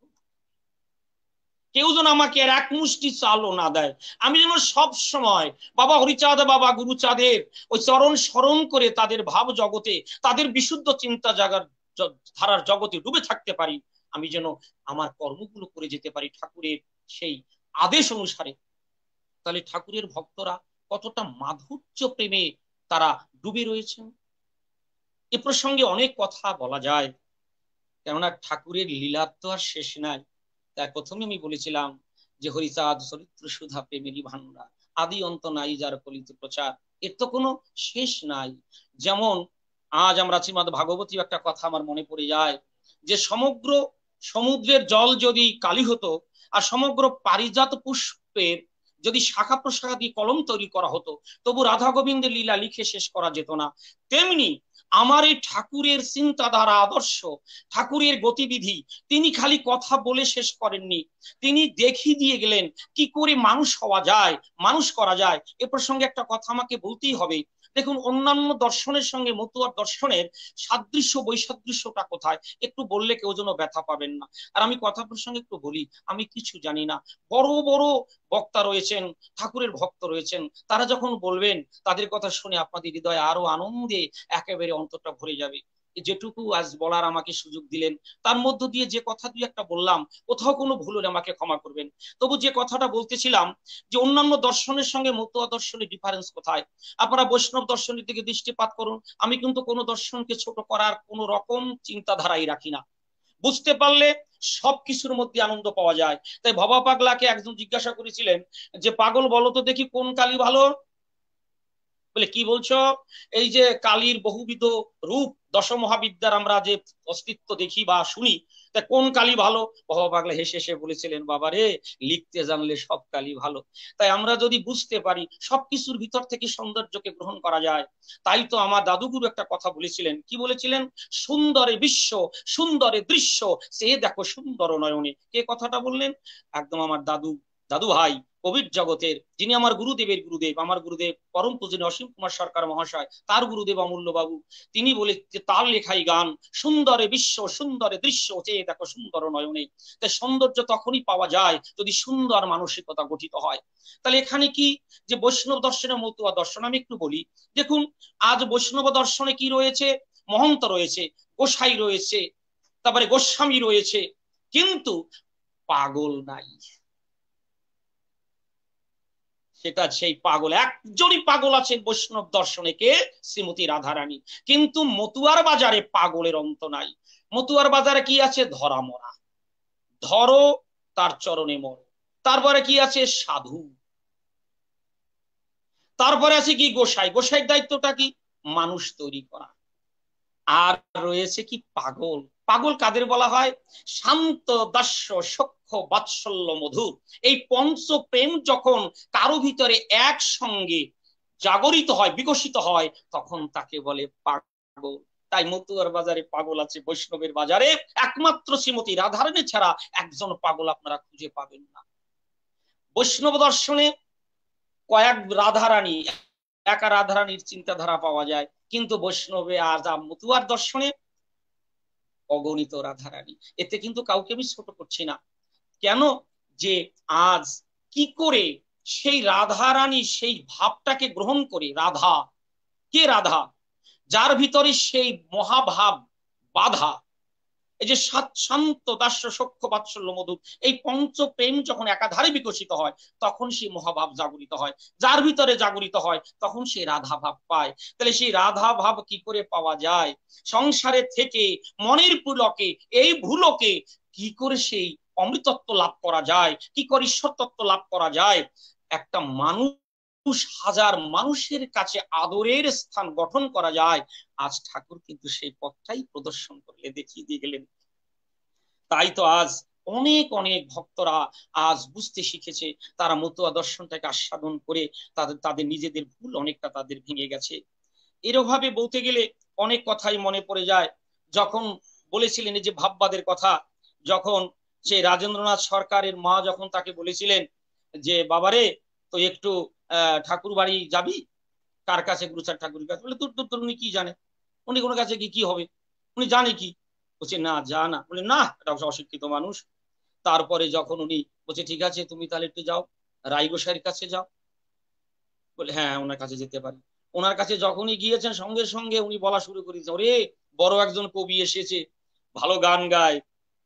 কেউ যেন আমাকে আর এক মুষ্টি চালও না দেয়। আমি যেন সব সময় বাবা হরিচাঁদ, বাবা গুরুচাঁদের ওই চরণ স্মরণ করে তাদের ভাব জগতে, তাদের বিশুদ্ধ চিন্তা জাগার ধারার জগতে ডুবে থাকতে পারি, আমি যেন আমার কর্মগুলো করে যেতে পারি ঠাকুরের সেই আদেশ অনুসারে। তাহলে ঠাকুরের ভক্তরা কতটা মাধুর্য প্রেমে তারা ডুবে রয়েছেন। এ প্রসঙ্গে অনেক কথা বলা যায়, কেননা ঠাকুরের লীলার তো আর শেষ নাই। তাই প্রথমে আমি বলেছিলাম যে হরিচাঁদ চরিত্র সুধা প্রেমেরই ভান্ডার, আদি অন্ত নাই যার কলিত প্রচার, এর তো কোনো শেষ নাই। যেমন আজ আমরা শ্রীমদ ভাগবতী একটা কথা আমার মনে পড়ে যায়, যে সমগ্র সমুদ্রের জল যদি কালি হতো আর সমগ্র পারিজাত পুষ্পের যদি শাখা প্রশাখা দিয়ে কলম তৈরি করা হতো, তবু রাধা গোবিন্দের লীলা লিখে শেষ করা যেত না। তেমনি আমার এই ঠাকুরের চিন্তাধারা, আদর্শ, ঠাকুরের গতিবিধি, তিনি খালি কথা বলে শেষ করেননি, তিনি দেখিয়ে দিয়ে গেলেন কি করে মানুষ হওয়া যায়, মানুষ করা যায়। এ প্রসঙ্গে একটা কথা আমাকে বলতেই হবে। দেখুন, অন্যান্য দর্শনের সঙ্গে মতুয়ার দর্শনের সাদৃশ্য বৈসাদৃশ্যটা কোথায়, একটু বললে কেউ যেন ব্যথা পাবেন না। আর আমি কথা প্রসঙ্গে একটু বলি, আমি কিছু জানি না, বড় বড় বক্তা রয়েছেন, ঠাকুরের ভক্ত রয়েছেন, তারা যখন বলবেন তাদের কথা শুনে আপনাদের হৃদয়ে আরো আনন্দে একেবারে অন্তরটা ভরে যাবে। যেটুকু আজ বলার আমাকে সুযোগ দিলেন, তার মধ্য দিয়ে যে কথা দুই একটা বললাম, কোথাও কোনো ভুল হলে আমাকে ক্ষমা করবেন। তবু যে কথাটা বলতেছিলাম, যে অন্যান্য দর্শনের সঙ্গে মতুয়া দর্শনের ডিফারেন্স কোথায়, আপনারা বৈষ্ণব দর্শনের দিকে দৃষ্টিপাত করুন। আমি কিন্তু কোনো দর্শনকে ছোট করার কোন রকম চিন্তাধারাই রাখি না। বুঝতে পারলে সবকিছুর মধ্যে আনন্দ পাওয়া যায়। তাই ভবা পাগলাকে একজন জিজ্ঞাসা করেছিলেন যে, পাগল বলো তো দেখি কোন কালী ভালো? বলে, কি বলছো? এই যে কালীর বহুবিধ রূপ দশ মহাবিদ্যার আমরা যে অস্তিত্ব দেখি বা শুনি, তা কোন কালি ভালো? বাবা পাগলা হেসে হেসে বলেছিলেন, বাবা রে, লিখতে জানলে সব কালি ভালো। তাই আমরা যদি বুঝতে পারি সবকিছুর ভিতর থেকে সৌন্দর্যকে গ্রহণ করা যায়। তাই তো আমার দাদুগুরু একটা কথা বলেছিলেন, কি বলেছিলেন? সুন্দরে বিশ্ব, সুন্দরে দৃশ্য, সে দেখো সুন্দর নয়নে। কে কথাটা বললেন? একদম আমার দাদু, দাদু ভাই, কবির জগতের, যিনি আমার গুরুদেবের গুরুদেব, আমার গুরুদেব পরম পূজনীয় অসীম কুমার সরকার মহাশয়, তার গুরুদেব অমূল্য বাবু। তিনি বলে যে তার লেখাই গান, সুন্দরে বিশ্ব, সুন্দরে দৃশ্য, চেয়ে দেখো সুন্দর নয়নে। তাই সৌন্দর্য তখনই পাওয়া যায় যদি সুন্দর মানসিকতা গঠিত হয়। তাহলে এখানে কি, যে বৈষ্ণব দর্শনের মতুয়া দর্শন, আমি একটু বলি। দেখুন, আজ বৈষ্ণব দর্শনে কি রয়েছে? মহন্ত রয়েছে, গোসাই রয়েছে, তারপরে গোস্বামী রয়েছে, কিন্তু পাগল নাই। সেটা সেই পাগল, একজনই পাগল আছেন বৈষ্ণব দর্শনে, কে? শ্রীমতী রাধারানী। কিন্তু মতুয়ার বাজারে পাগলের অন্ত নাই। মতুয়ার বাজারে কি আছে? ধরা মরা, ধরো তার চরণে মর। তারপরে কি আছে? সাধু। তারপরে আছে কি? গোসাই। গোসাইয়ের দায়িত্বটা কি? মানুষ তৈরি করা। আর রয়েছে কি? পাগল। পাগল কাদের বলা হয়? শান্ত, দাস্য, সখ্য, বাৎসল্য, মধুর, এই পঞ্চ প্রেম যখন কারো ভিতরে একসঙ্গে জাগরিত হয়, বিকশিত হয়, তখন তাকে বলে পাগল। তাই মতুয়ার বাজারে পাগল আছে, বৈষ্ণবের বাজারে একমাত্র শ্রীমতী রাধারানী ছাড়া একজন পাগল আপনারা খুঁজে পাবেন না। বৈষ্ণব দর্শনে কয়েক রাধারানী, একা রাধারানীর চিন্তাধারা পাওয়া যায়, কিন্তু বৈষ্ণবে আজ মতুয়ার দর্শনে অগণিত রাধারানী। এতে কিন্তু কাউকে আমি ছোট করছি না। কেন? যে আজ কি করে সেই রাধারানী সেই ভাবটাকে গ্রহণ করে, রাধা কে? রাধা যার ভিতরে সেই মহাভাব বাধা, এই যে শান্ত, দাস্য, সখ্য, বাৎসল্য, মধুর, এই পঞ্চ প্রেম যখন একাধারে বিকশিত হয়, তখন সেই মহাভাব জাগরিত হয়। যার ভিতরে জাগরিত হয়, তখন সেই রাধা ভাব পায়। তাহলে সেই রাধা ভাব কি করে পাওয়া যায়? সংসারে থেকে মনের পুলকে, এই ভুলকে কি করে সেই অমৃতত্ব লাভ করা যায়, কি করে ঈশ্বর তত্ত্ব লাভ করা যায়? একটা মানুষ হাজার মানুষের কাছে আদরের স্থান গঠন করা যায়। আজ ঠাকুর কিন্তু সেই পথটাই প্রদর্শন করলে, দেখিয়ে দিয়ে গেলেন। তাই তো আজ অনেক অনেক ভক্তরা আজ বুঝতে শিখেছে, তারা মতুয়া দর্শনটাকে আস্বাদন করে তাদের তাদের নিজেদের ভুল অনেকটা তাদের ভেঙে গেছে। এরভাবে বলতে গেলে অনেক কথাই মনে পড়ে যায়। যখন বলেছিলেন এই যে ভাববাদের কথা, যখন সে রাজেন্দ্রনাথ সরকারের মা যখন তাকে বলেছিলেন যে বাবারে, তো একটু ঠাকুর বাড়ি যাবি? কার কাছে? গুরুচাঁদ ঠাকুরের কাছে। বলে দূর দূর দূর, উনি কি জানে? উনি কোনো কাছে কি হবে? উনি জানে কি? বলছে না, যা না। বলে না, এটা অশিক্ষিত মানুষ। তারপরে যখন উনি বলছে ঠিক আছে তুমি তাহলে একটু যাও, রায়গোসাইয়ের কাছে যাও। বলে হ্যাঁ, ওনার কাছে যেতে পারি। ওনার কাছে যখনই গিয়েছেন, সঙ্গে সঙ্গে উনি বলা শুরু করেছেন, ওরে বড় একজন কবি এসেছে, ভালো গান গায়,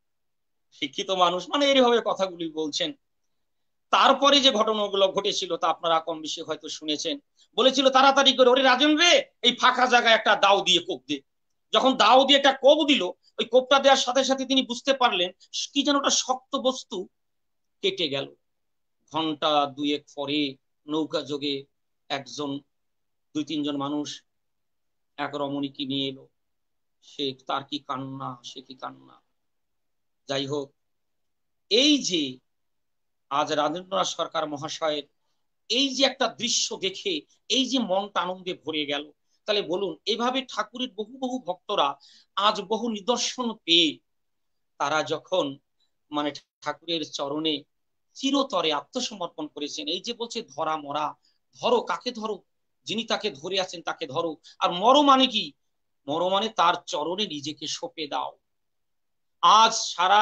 শিক্ষিত মানুষ, মানে এইভাবে কথাগুলি বলছেন। তারপরে যে ঘটনাগুলো ঘটেছিল তা আপনারা কম বেশি হয়তো শুনেছেন। বলেছিল তাড়াতাড়ি করে, ওরে রাজন রে, এই ফাঁকা জায়গায় একটা দাও দিয়ে কোপ দে। যখন দাও দিয়ে একটা কোপ দিল, ওই কোপটা দেওয়ার সাথে সাথে তিনি বুঝতে পারলেন কি যেন একটা শক্ত বস্তু কেটে গেল। ঘন্টা দুয়েক পরে নৌকা যোগে একজন, দুই তিনজন মানুষ এক রমণীকে নিয়ে এলো। সে, তার কি কান্না, সে কি কান্না! যাই হোক, এই যে আজ রাজেন্দ্রনাথ সরকার মহাশয়ের এই যে একটা দৃশ্য দেখে এই যে মনটা আনন্দে ভরে গেল, তাহলে বলুন, এভাবে ঠাকুরের বহু বহু ভক্তরা আজ বহু নিদর্শন পেয়ে তারা যখন মানে ঠাকুরের চরণে চিরতরে আত্মসমর্পণ করেছেন। এই যে বলছে ধরা মরা, ধরো কাকে? ধরো যিনি তাকে ধরে আছেন তাকে ধরো। আর মরো মানে কি? মরো মানে তার চরণে নিজেকে সঁপে দাও। আজ সারা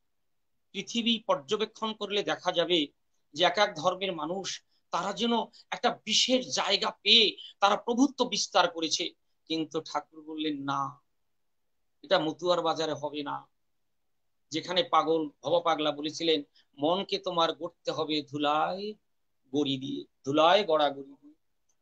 পৃথিবী পর্যবেক্ষণ করলে দেখা যাবে যে এক এক ধর্মের মানুষ তারা যেন একটা বিশেষ জায়গা পেয়ে তারা প্রভুত্ব বিস্তার করেছে। কিন্তু ঠাকুর বললেন না, এটা মতুয়ার বাজারে হবে না। যেখানে পাগল ভব পাগলা বলেছিলেন, মনকে তোমার গড়তে হবে ধুলায় গড়ি দিয়ে, ধুলায় গড়া গড়ি দিয়ে।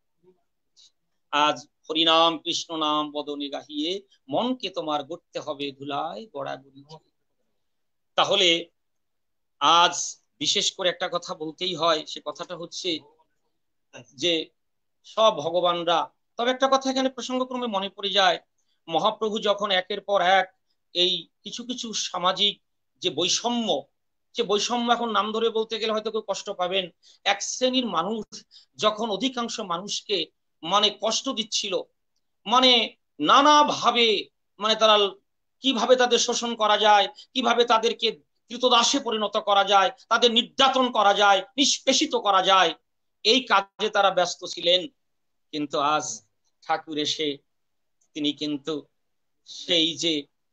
আজ হরিনাম কৃষ্ণ নাম বদনে গাহিয়ে মনকে তোমার গড়তে হবে ধুলায় গড়া গড়ি দিয়ে। তাহলে আজ বিশেষ করে একটা কথা বলতেই হয়, সে কথাটা হচ্ছে যে সব ভগবানরা, তবে একটা কথা এখানে প্রসঙ্গক্রমে মনে পড়ে যায়, মহাপ্রভু যখন একের পর এক এই কিছু কিছু সামাজিক যে বৈষম্য, যে বৈষম্য এখন নাম ধরে বলতে গেলে হয়তো কেউ কষ্ট পাবেন, এক শ্রেণীর মানুষ যখন অধিকাংশ মানুষকে মানে কষ্ট দিচ্ছিল, মানে নানাভাবে, মানে তারা কিভাবে তাদের শোষণ করা যায়, কিভাবে তাদেরকে কৃতদাসে পরিণত করা যায়, তাদের নির্যাতন করা যায়, নিষ্পেষিত করা যায়, এই কাজে তারা ব্যস্ত ছিলেন। কিন্তু আজ ঠাকুর এসে তিনি কিন্তু সেই যে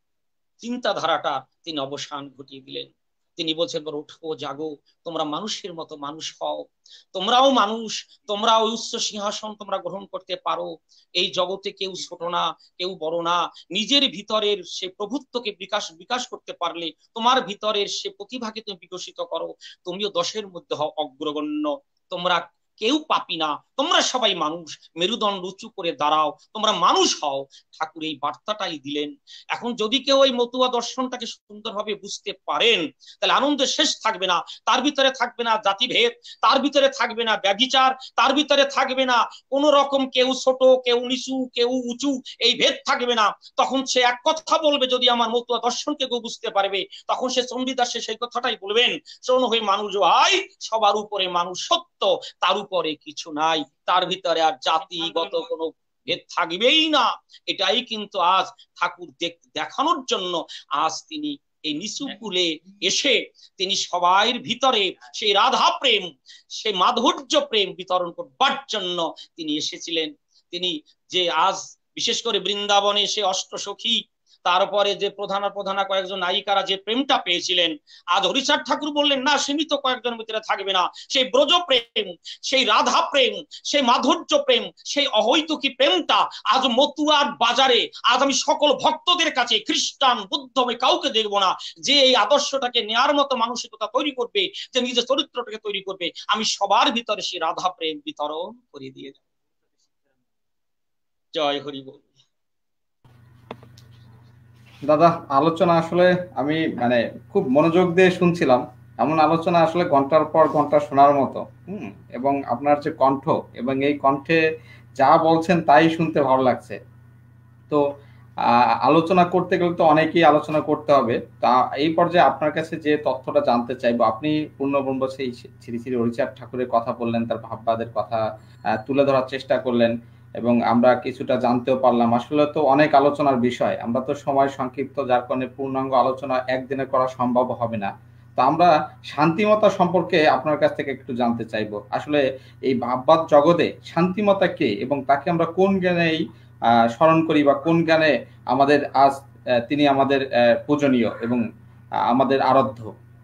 চিন্তাধারাটা তিনি অবসান ঘটিয়ে দিলেন। তিনি বলছেন, উঠো জাগো, তোমরা মানুষের মতো মানুষ হও, তোমরাও মানুষ, তোমরা ওই উচ্চ সিংহাসন তোমরা গ্রহণ করতে পারো। এই জগতে কেউ ছোট না, কেউ বড় না। নিজের ভিতরের সে প্রভুত্বকে বিকাশ বিকাশ করতে পারলে, তোমার ভিতরের সে প্রতিভাকে তুমি বিকশিত করো, তুমিও 10-এর মধ্যে হও অগ্রগণ্য। তোমরা কেউ পাপি না, তোমরা সবাই মানুষ, মেরুদণ্ড উঁচু করে দাঁড়াও, তোমরা মানুষ হও। ঠাকুর এই বার্তাটাই দিলেন। এখন যদি কেউ ওই মতুয়া দর্শনটাকে সুন্দরভাবে বুঝতে পারেন, তাহলে আনন্দের শেষ থাকবে না। তার ভিতরে থাকবে না জাতিভেদ, তার ভিতরে থাকবে না ব্যভিচার, তার ভিতরে থাকবে না কোন রকম কেউ ছোট, কেউ নিচু, কেউ উঁচু, এই ভেদ থাকবে না। তখন সে এক কথা বলবে, যদি আমার মতুয়া দর্শনকে কেউ বুঝতে পারবে, তখন সে চণ্ডীদাসে সেই কথাটাই বলবেন, শোনো হয়ে মানুষ ভাই, সবার উপরে মানুষ সত্য, তার উপরে কিছু নাই, তার ভিতরে আর জাতিগত কোনো ভেদ থাকবেই না। এটাই কিন্তু আজ ঠাকুর দেখানোর জন্য আজ তিনি এই নিচু কুলে এসে তিনি সবার ভিতরে সেই রাধা প্রেম, সেই মাধুর্য প্রেম বিতরণ করবার জন্য তিনি এসেছিলেন। তিনি যে আজ বিশেষ করে বৃন্দাবনে সে অষ্টসখী, তারপরে যে প্রধানা কয়েকজন নায়িকারা যে প্রেমটা পেয়েছিলেন, আজ হরিচাঁদ ঠাকুর বললেন না, সীমিত কয়েকজন ভিতরে থাকবে না, সেই ব্রজ প্রেম, সেই রাধা প্রেম, সেই মাধুর্য প্রেম, সেই অহৈতুকী প্রেমটা আজ মতুয়ার বাজারে, আজ আমি সকল ভক্তদের কাছে, খ্রিস্টান বুদ্ধ আমি কাউকে দেখবো না যে এই আদর্শটাকে নেয়ার মতো মানসিকতা তৈরি করবে, যে নিজের চরিত্রটাকে তৈরি করবে। আমি সবার ভিতরে সেই রাধা প্রেম বিতরণ করে দিয়ে যাব। জয় হরি বল। দাদা, আলোচনা আসলে আমি মানে খুব মনোযোগ দিয়ে শুনছিলাম। এমন আলোচনা আসলে ঘন্টার পর ঘন্টা শোনার মতো। এবং আপনার যে কণ্ঠ, এবং এই কণ্ঠে যা বলছেন তাই শুনতে ভালো লাগছে। তো আলোচনা করতে গেলে তো অনেকেই আলোচনা করতে হবে। তা এই পর্যায়ে আপনার কাছে যে তথ্যটা জানতে চাইবো, আপনি পূর্ণব্রহ্ম সেই শ্রী শ্রী হরিচাঁদ ঠাকুরের কথা বললেন, তার ভাববাদের কথা তুলে ধরার চেষ্টা করলেন, এবং আমরা কিছুটা জানতেও পারলাম। আসলে তো অনেক আলোচনার বিষয়, আমরা তো সময় সংক্ষিপ্ত, যার কারণে পূর্ণাঙ্গ আলোচনা একদিনে করা সম্ভব হবে না। তো আমরা শান্তিমতা সম্পর্কে আপনার কাছ থেকে একটু জানতে চাইবো। আসলে এই ভাববাদ জগতে শান্তিমতা কে, এবং তাকে আমরা কোন জ্ঞানেই স্মরণ করি, বা কোন জ্ঞানে আমাদের আজ তিনি আমাদের পূজনীয় এবং আমাদের আরাধ্য?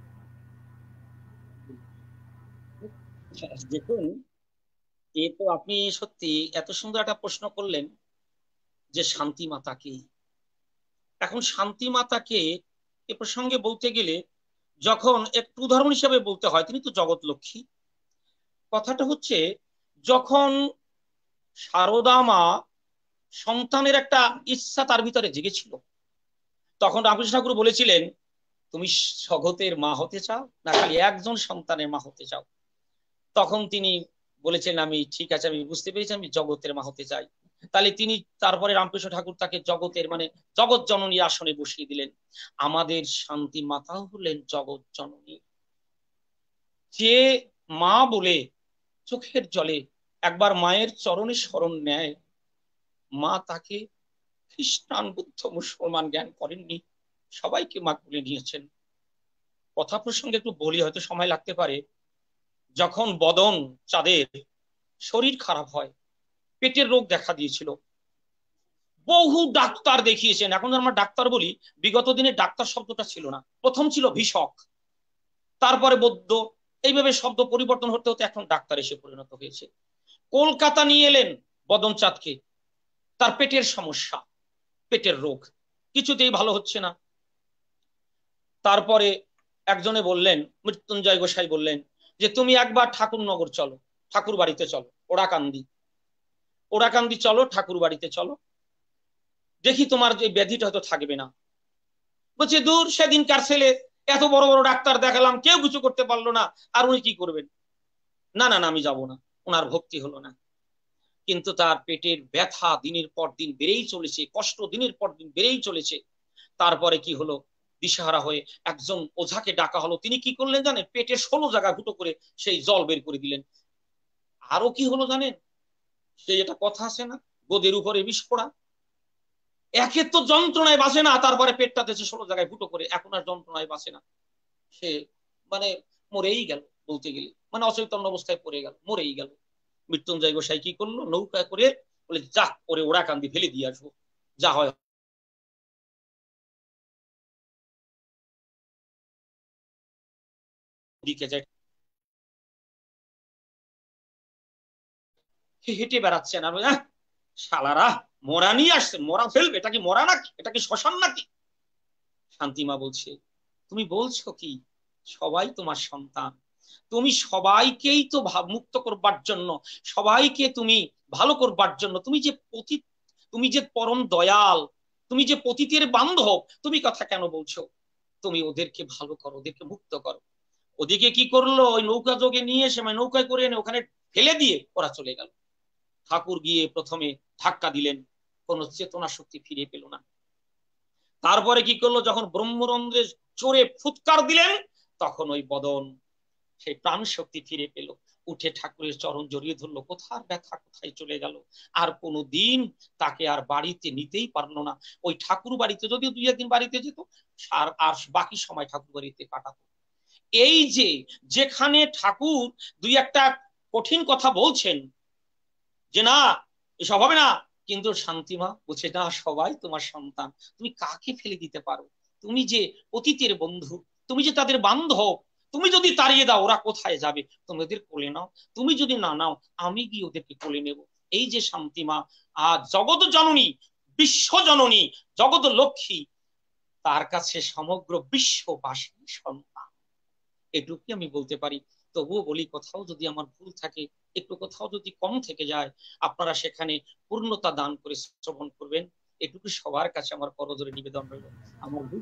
দেখুন, এ তো আপনি সত্যি এত সুন্দর একটা প্রশ্ন করলেন যে শান্তি মাতা কি। এখন শান্তি মাতাকে এ প্রসঙ্গে বলতে গেলে যখন একটু উদাহরণ হিসেবে বলতে হয়, তিনি তো জগৎ লক্ষ্মী। কথাটা হচ্ছে, যখন সারদা মা সন্তানের একটা ইচ্ছা তার ভিতরে জেগেছিল, তখন রামকৃষ্ণ ঠাকুর বলেছিলেন, তুমি জগতের মা হতে চাও না খালি একজন সন্তানের মা হতে চাও? তখন তিনি বলেছেন, আমি ঠিক আছে, আমি বুঝতে পেরেছি, আমি জগতের মা হতে চাই। তাহলে তিনি তারপরে রামকৃষ্ণ ঠাকুর তাকে জগতের মানে জগৎ জননী আসনে বসিয়ে দিলেন। আমাদের শান্তি মাতাও হলেন জগৎ জননী। যে মা বলে চোখের জলে একবার মায়ের চরণে শরণ নেয়, মা তাকে খ্রিস্টান বুদ্ধ মুসলমান জ্ঞান করেননি, সবাইকে মা তুলে নিয়েছেন। কথা প্রসঙ্গে একটু বলি, হয়তো সময় লাগতে পারে। যখন বদন চাঁদের শরীর খারাপ হয়, পেটের রোগ দেখা দিয়েছিল, বহু ডাক্তার দেখিয়েছেন। এখন আমরা ডাক্তার বলি, বিগত দিনে ডাক্তার শব্দটা ছিল না, প্রথম ছিল ভিষক, তারপরে বৈদ্য, এইভাবে শব্দ পরিবর্তন হতে হতে এখন ডাক্তার এসে পরিণত হয়েছে। কলকাতা নিয়ে এলেন বদন চাঁদকে, তার পেটের সমস্যা, পেটের রোগ, কিছুতেই ভালো হচ্ছে না। তারপরে একজনে বললেন, মৃত্যুঞ্জয় গোসাই বললেন যে তুমি একবার ঠাকুরনগর চলো, ঠাকুর বাড়িতে চলো, ওরাকান্দি চলো, ঠাকুর বাড়িতে চলো, দেখি তোমার যে ব্যাধিটা হয়তো থাকবে না। বলছে, দূর, সেদিনকার ছেলে, এত বড় বড় ডাক্তার দেখালাম, কেউ কিছু করতে পারলো না, আর উনি কি করবেন? না না না, আমি যাব না, ওনার ভক্তি হলো না। কিন্তু তার পেটের ব্যথা দিনের পর দিন বেড়েই চলেছে, কষ্ট দিনের পর দিন বেড়েই চলেছে। তারপরে কি হলো, দিশাহারা হয়ে একজন ওঝাকে ডাকা হলো। তিনি কি করলেন জানেন, পেটে 16 জায়গা ফুটো করে সেই জল বের করে দিলেন। আরো কি হলো জানেন, সেই একটা কথা আছে না, গোদের উপরে বিষ পোড়া। একে তো যন্ত্রণায় বাঁচে না, তারপরে পেটটাতে 16 জায়গায় ফুটো করে, এখন আর যন্ত্রণায় বাঁচে না। সে মানে মরেই গেল, বলতে গেলে মানে অচৈতন্য অবস্থায় পড়ে গেল, মরেই গেল। মৃত্যুঞ্জয় গোসাই কি করলো, নৌকা করে বলে যাক করে ওরা কান্দি ফেলে দিয়ে আসবো, যা হয় দিকে যায়। হেঁটে বেড়াচ্ছেন আর শালারা মরা নিয়ে আসছে, মরা ফেলবে, এটা কি মরা নাকি, এটা কি শ্মশান নাকি? শান্তিমা বলছে, তুমি বলছো কি, সবাই তোমার সন্তান, তুমি সবাইকেই তো মুক্ত করবার জন্য, সবাইকে তুমি ভালো করবার জন্য, তুমি যে পতিত, তুমি যে পরম দয়াল, তুমি যে পতিতের বান্ধব, তুমি কথা কেন বলছো? তুমি ওদেরকে ভালো করো, ওদেরকে মুক্ত করো। ওদিকে কি করলো, ওই নৌকা যোগে নিয়ে এসে মানে নৌকায় করে এনে ওখানে ফেলে দিয়ে ওরা চলে গেল। ঠাকুর গিয়ে প্রথমে ধাক্কা দিলেন, কোন চেতনা শক্তি ফিরে পেল না। তারপরে কি করলো, যখন ব্রহ্মরন্ধ্রে জোরে ফুৎকার দিলেন, তখন ওই বদন সেই প্রাণ শক্তি ফিরে পেল, উঠে ঠাকুরের চরণ জড়িয়ে ধরলো। কোথার ব্যথা কোথায় চলে গেল। আর কোনোদিন তাকে আর বাড়িতে নিতেই পারলো না। ওই ঠাকুর বাড়িতে যদিও 2-1 দিন বাড়িতে যেত, আর আর বাকি সময় ঠাকুর বাড়িতে কাটাতো। এই যে যেখানে ঠাকুর 2-1টা কঠিন কথা বলছেন যে না এসব হবে না, কিন্তু শান্তিমা বলছে না, সবাই তোমার সন্তান, তুমি কাকে ফেলে দিতে পারো? তুমি যে অতীতের বন্ধু, তুমি যে তাদের বান্ধব, তুমি যদি তাড়িয়ে দাও ওরা কোথায় যাবে? তুমি ওদের কোলে নাও, তুমি যদি না নাও আমি গিয়ে ওদেরকে কোলে নেব। এই যে শান্তিমা আজ জগৎ জননী, বিশ্ব জননী, জগৎ লক্ষ্মী, তার কাছে সমগ্র বিশ্ববাসী সন্তান। এটুকুই আমি বলতে পারি। তবুও বলি, কোথাও যদি আমার ভুল থাকে, একটু কোথাও যদি কম থেকে যায়, আপনারা সেখানে পূর্ণতা দান করে শ্রবণ করবেন। এটুকু সবার কাছে আমার করজোড়ে নিবেদন রইল। আমার ভুল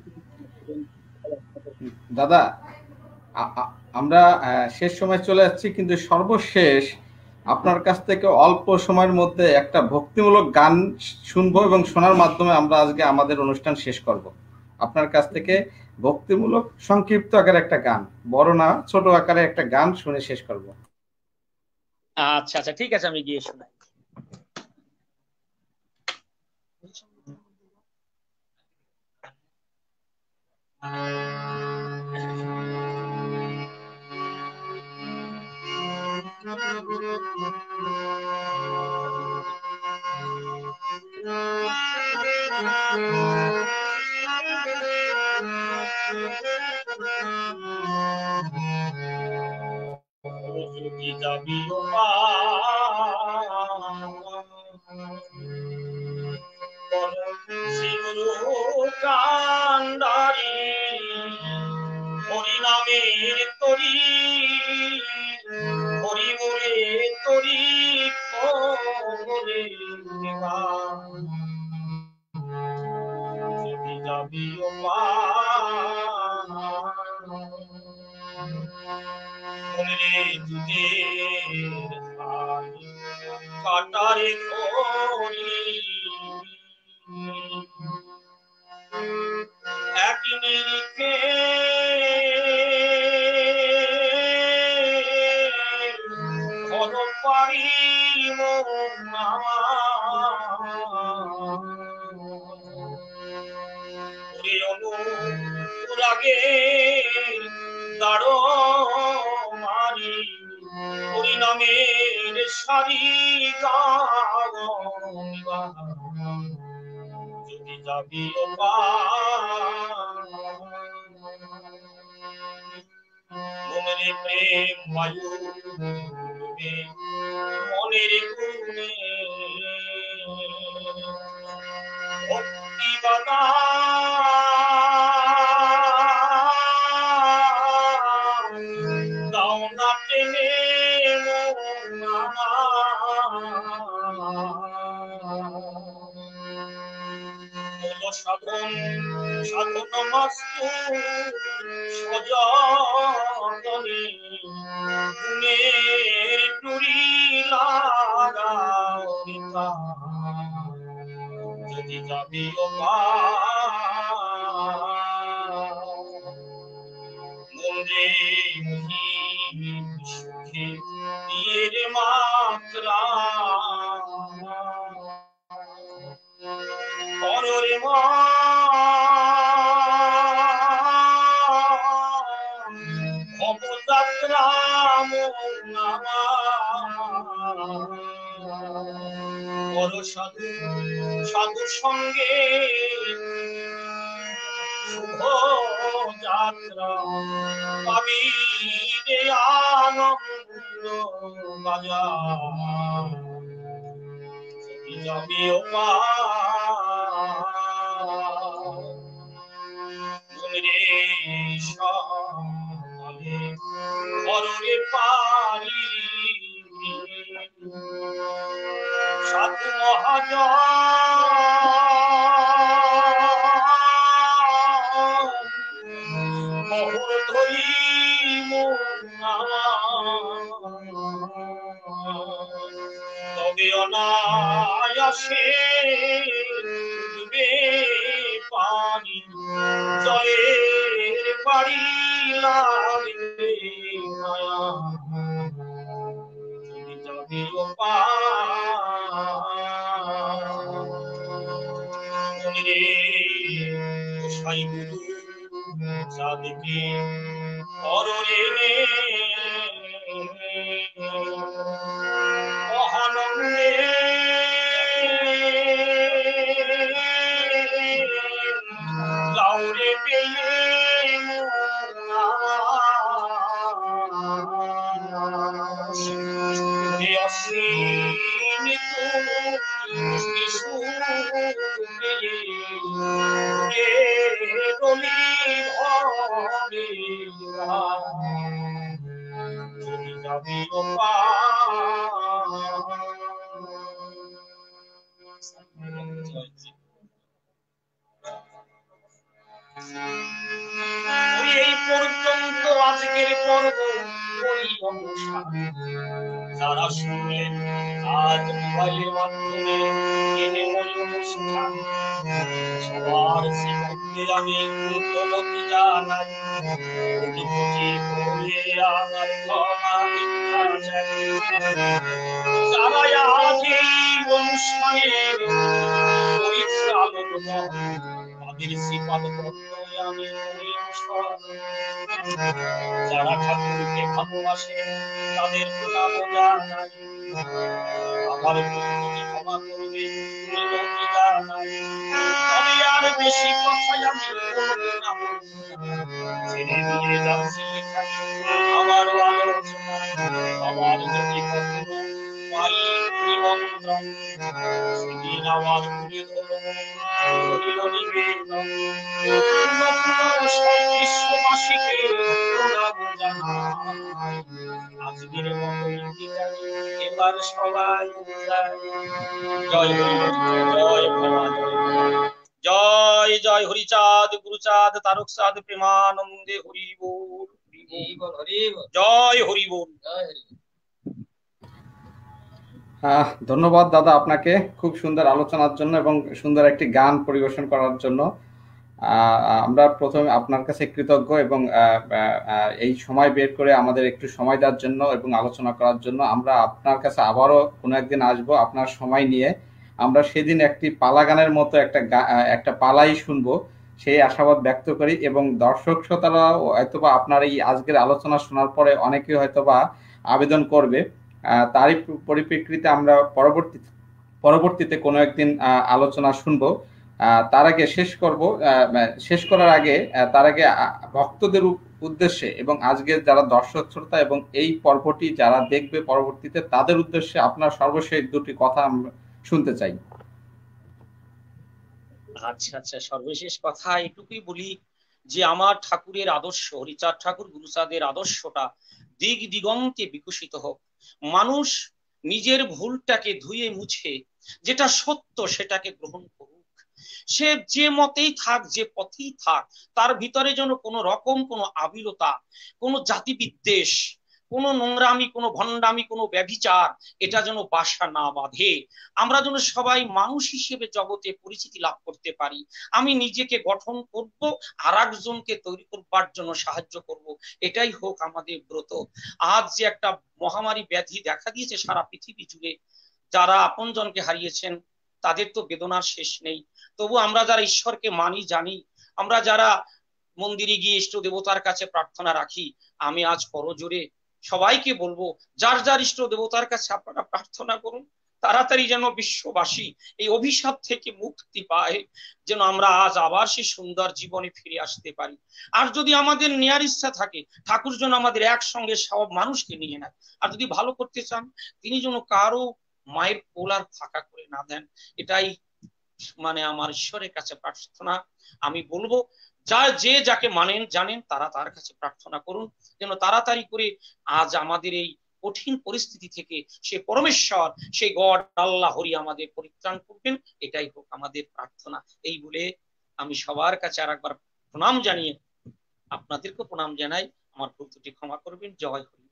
দাদা, আমরা শেষ সময় চলে যাচ্ছি, কিন্তু সর্বশেষ আপনার কাছ থেকে অল্প সময়ের মধ্যে একটা ভক্তিমূলক গান শুনবো এবং শোনার মাধ্যমে আমরা আজকে আমাদের অনুষ্ঠান শেষ করব। আপনার কাছ থেকে ভক্তিমূলক সংক্ষিপ্ত আকারে একটা গান, বড় না ছোট আকারে একটা গান শুনে শেষ করব। আচ্ছা আচ্ছা, ঠিক আছে, আমি গিয়ে শোনাই। যদি যাবি কান্ডারি হরিনামের তরি, হরি বলে তরি যদি যাবি কাটারে খড়ি এক নিরিখে ঘর পারি অনুরাগে দাঁড়ো মারি হরিনামের সারি যদি যাবি মনের প্রেম বায়ু মনের গুণে ভক্তি বাদা দাও না টেনে সাধন সাধন মাস্তু সজনী গুণের টুরি লাগাও যদি যাবি ও মনে সুখে দিয়ে রে মাত্রা কররে অপযাত্রা বড় সাধু সাধুর সঙ্গে শুভ যাত্রা পাবি রে আনন্দ বাজার যদি যাবি ও রে সকালে কররে পারি সাধু মহাজন মোহর ধরি তবে অনায়াসে ডুবে পানি জয়ের বাড়ি লাগে মায়া যদি যাবি ও রে গোসাই গুরু চাঁদকে কররে মহানন্দে লাউরে পেয়ে যদি যাবি ও এই পর্যন্ত আজকের পর্ব ওই অনুষ্ঠান যারা শুনলেন আজ মোবাইলের মাধ্যমে অনুষ্ঠান সবার জীবনকে আমি উন্নতি জানাই আমার যারা আজ এই অনুষ্ঠানের পরিচালক তাদের শ্রীপাদ পদ্মে আমি যারা ঠাকুরকে ভালোবাসে তাদের প্রণাম জানাই আমার বন্ধুকে ক্ষমা করবে বিনতি জানাই তবে আর বেশি কথাই আমি ছেড়ে দিয়ে যাচ্ছি আমার আলোচনা আমার যদি কখনো পাই নিমন্ত্রণ সেদিন আমার ঘুরে ধরো নিবেদন বিশ্ববাসীকে প্রণাম জানাই আজকের মতো এবার সবাই জয় জয় জয় জয় হরিচাঁদ গুরুচাঁদ তারক চাঁদ প্রেমানন্দে হরি বল জয় হরি বল। ধন্যবাদ দাদা আপনাকে খুব সুন্দর আলোচনার জন্য এবং সুন্দর একটি গান পরিবেশন করার জন্য। আমরা প্রথমে আপনার কাছে কৃতজ্ঞ এবং এই সময় বের করে আমাদের একটু সময় দেওয়ার জন্য এবং আলোচনা করার জন্য। আমরা আপনার কাছে আবারও কোনো একদিন আসবো আপনার সময় নিয়ে। আমরা সেদিন একটি পালা গানের মতো একটা পালাই শুনবো সেই আশাবাদ ব্যক্ত করি এবং দর্শক শ্রোতারা হয়তোবা আপনার এই আজকের আলোচনা শোনার পরে অনেকেই হয়তোবা আবেদন করবে। তারই পরিপ্রেক্ষিতে আমরা পরবর্তীতে কোনো একদিন আলোচনা শুনবো। তার আগে শেষ করার আগে ভক্তদের উদ্দেশ্যে এবং আজকের যারা দর্শক শ্রোতা এবং এই পর্বটি যারা দেখবে পরবর্তীতে তাদের উদ্দেশ্যে আপনার সর্বশেষ দুটি কথা আমরা শুনতে চাই। আচ্ছা, সর্বশেষ কথা এটুকুই বলি যে আমার ঠাকুরের আদর্শ, হরিচাঁদ ঠাকুর গুরুচাঁদের আদর্শটা দিক দিগন্তে বিকশিত হোক। মানুষ নিজের ভুলটাকে ধুয়ে মুছে যেটা সত্য সেটাকে গ্রহণ করুক। সে যে মতেই থাক, যে পথেই থাক, তার ভিতরে যেন কোনো রকম কোনো আবিলতা, কোনো জাতি বিদ্বেষ, কোনো নোংরামি, কোনো ভণ্ডামি, কোনো ব্যভিচার এটা যেন বাসা না বাঁধে। আমরা যেন সবাই মানুষ হিসেবে জগতে পরিচিতি লাভ করতে পারি। আমি নিজেকে গঠন করব, আর একজনকে তৈরি করবার জন্য সাহায্য করব, এটাই হোক আমাদের ব্রত। আজ যে একটা মহামারী ব্যাধি দেখা দিয়েছে সারা পৃথিবী জুড়ে, যারা আপনজনকে হারিয়েছেন তাদের তো বেদনার শেষ নেই। তবু আমরা যারা ঈশ্বরকে মানি, জানি, আমরা যারা মন্দিরে গিয়ে ইষ্ট দেবতার কাছে প্রার্থনা রাখি, আমি আজ করজোরে সবাইকে বলবো, যার যার ইষ্ট দেবতার কাছে আপনারা প্রার্থনা করুন, তাড়াতাড়ি যেন বিশ্ববাসী এই অভিশাপ থেকে মুক্তি পায়, যেন আমরা আজ আবার সেই সুন্দর জীবনে ফিরে আসতে পারি। আর যদি আমাদের নেয়ার ইচ্ছা থাকে, ঠাকুর যেন আমাদের একসঙ্গে সব মানুষকে নিয়ে নেয়। আর যদি ভালো করতে চান, তিনি যেন কারো মায়ের কোল আর ফাঁকা করে না দেন। এটাই মানে আমার ঈশ্বরের কাছে প্রার্থনা। আমি বলবো, যে যাকে মানেন জানেন তারা তার কাছে প্রার্থনা করুন, যেন তাড়াতাড়ি করে আজ আমাদের এই কঠিন পরিস্থিতি থেকে সে পরমেশ্বর, সেই গড আল্লাহ হরি আমাদের পরিত্রাণ করবেন। এটাই হোক আমাদের প্রার্থনা। এই বলে আমি সবার কাছে আর একবার প্রণাম জানিয়ে আপনাদেরকে প্রণাম জানাই। আমার ভুল ত্রুটি ক্ষমা করবেন। জয় হরি।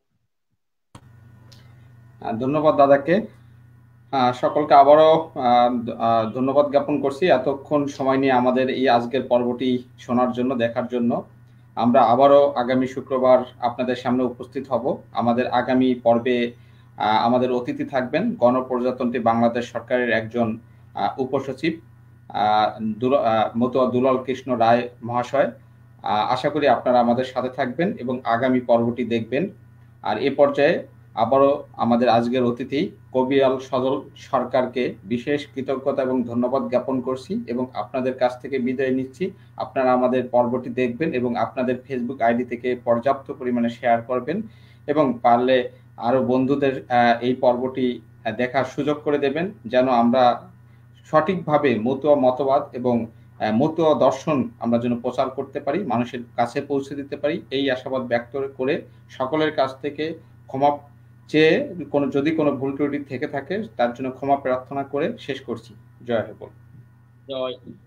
ধন্যবাদ দাদাকে। সকলকে আবারও ধন্যবাদ জ্ঞাপন করছি এতক্ষণ সময় নিয়ে আমাদের এই আজকের পর্বটি শোনার জন্য, দেখার জন্য। আমরা আবারও আগামী শুক্রবার আপনাদের সামনে উপস্থিত হব। আমাদের আগামী পর্বে আমাদের অতিথি থাকবেন গণপ্রজাতন্ত্রী বাংলাদেশ সরকারের একজন উপসচিব মতুয়া দুলাল কৃষ্ণ রায় মহাশয়। আশা করি আপনারা আমাদের সাথে থাকবেন এবং আগামী পর্বটি দেখবেন। আর এ পর্যায়ে আবারও আমাদের আজকের অতিথি কবিয়াল সজল সরকারকে বিশেষ কৃতজ্ঞতা এবং ধন্যবাদ জ্ঞাপন করছি এবং আপনাদের কাছ থেকে বিদায় নিচ্ছি। আপনারা আমাদের পর্বটি দেখবেন এবং আপনাদের ফেসবুক আইডি থেকে পর্যাপ্ত পরিমাণে শেয়ার করবেন এবং পারলে আরো বন্ধুদের এই পর্বটি দেখার সুযোগ করে দেবেন, যেন আমরা সঠিকভাবে মতুয়া মতবাদ এবং মতুয়া দর্শন আমরা যেন প্রচার করতে পারি, মানুষের কাছে পৌঁছে দিতে পারি। এই আশাবাদ ব্যক্ত করে সকলের কাছ থেকে ক্ষমা চেয়ে যদি কোনো ভুল ত্রুটি থেকে থাকে তার জন্য ক্ষমা প্রার্থনা করে শেষ করছি। জয় হে বল। জয়।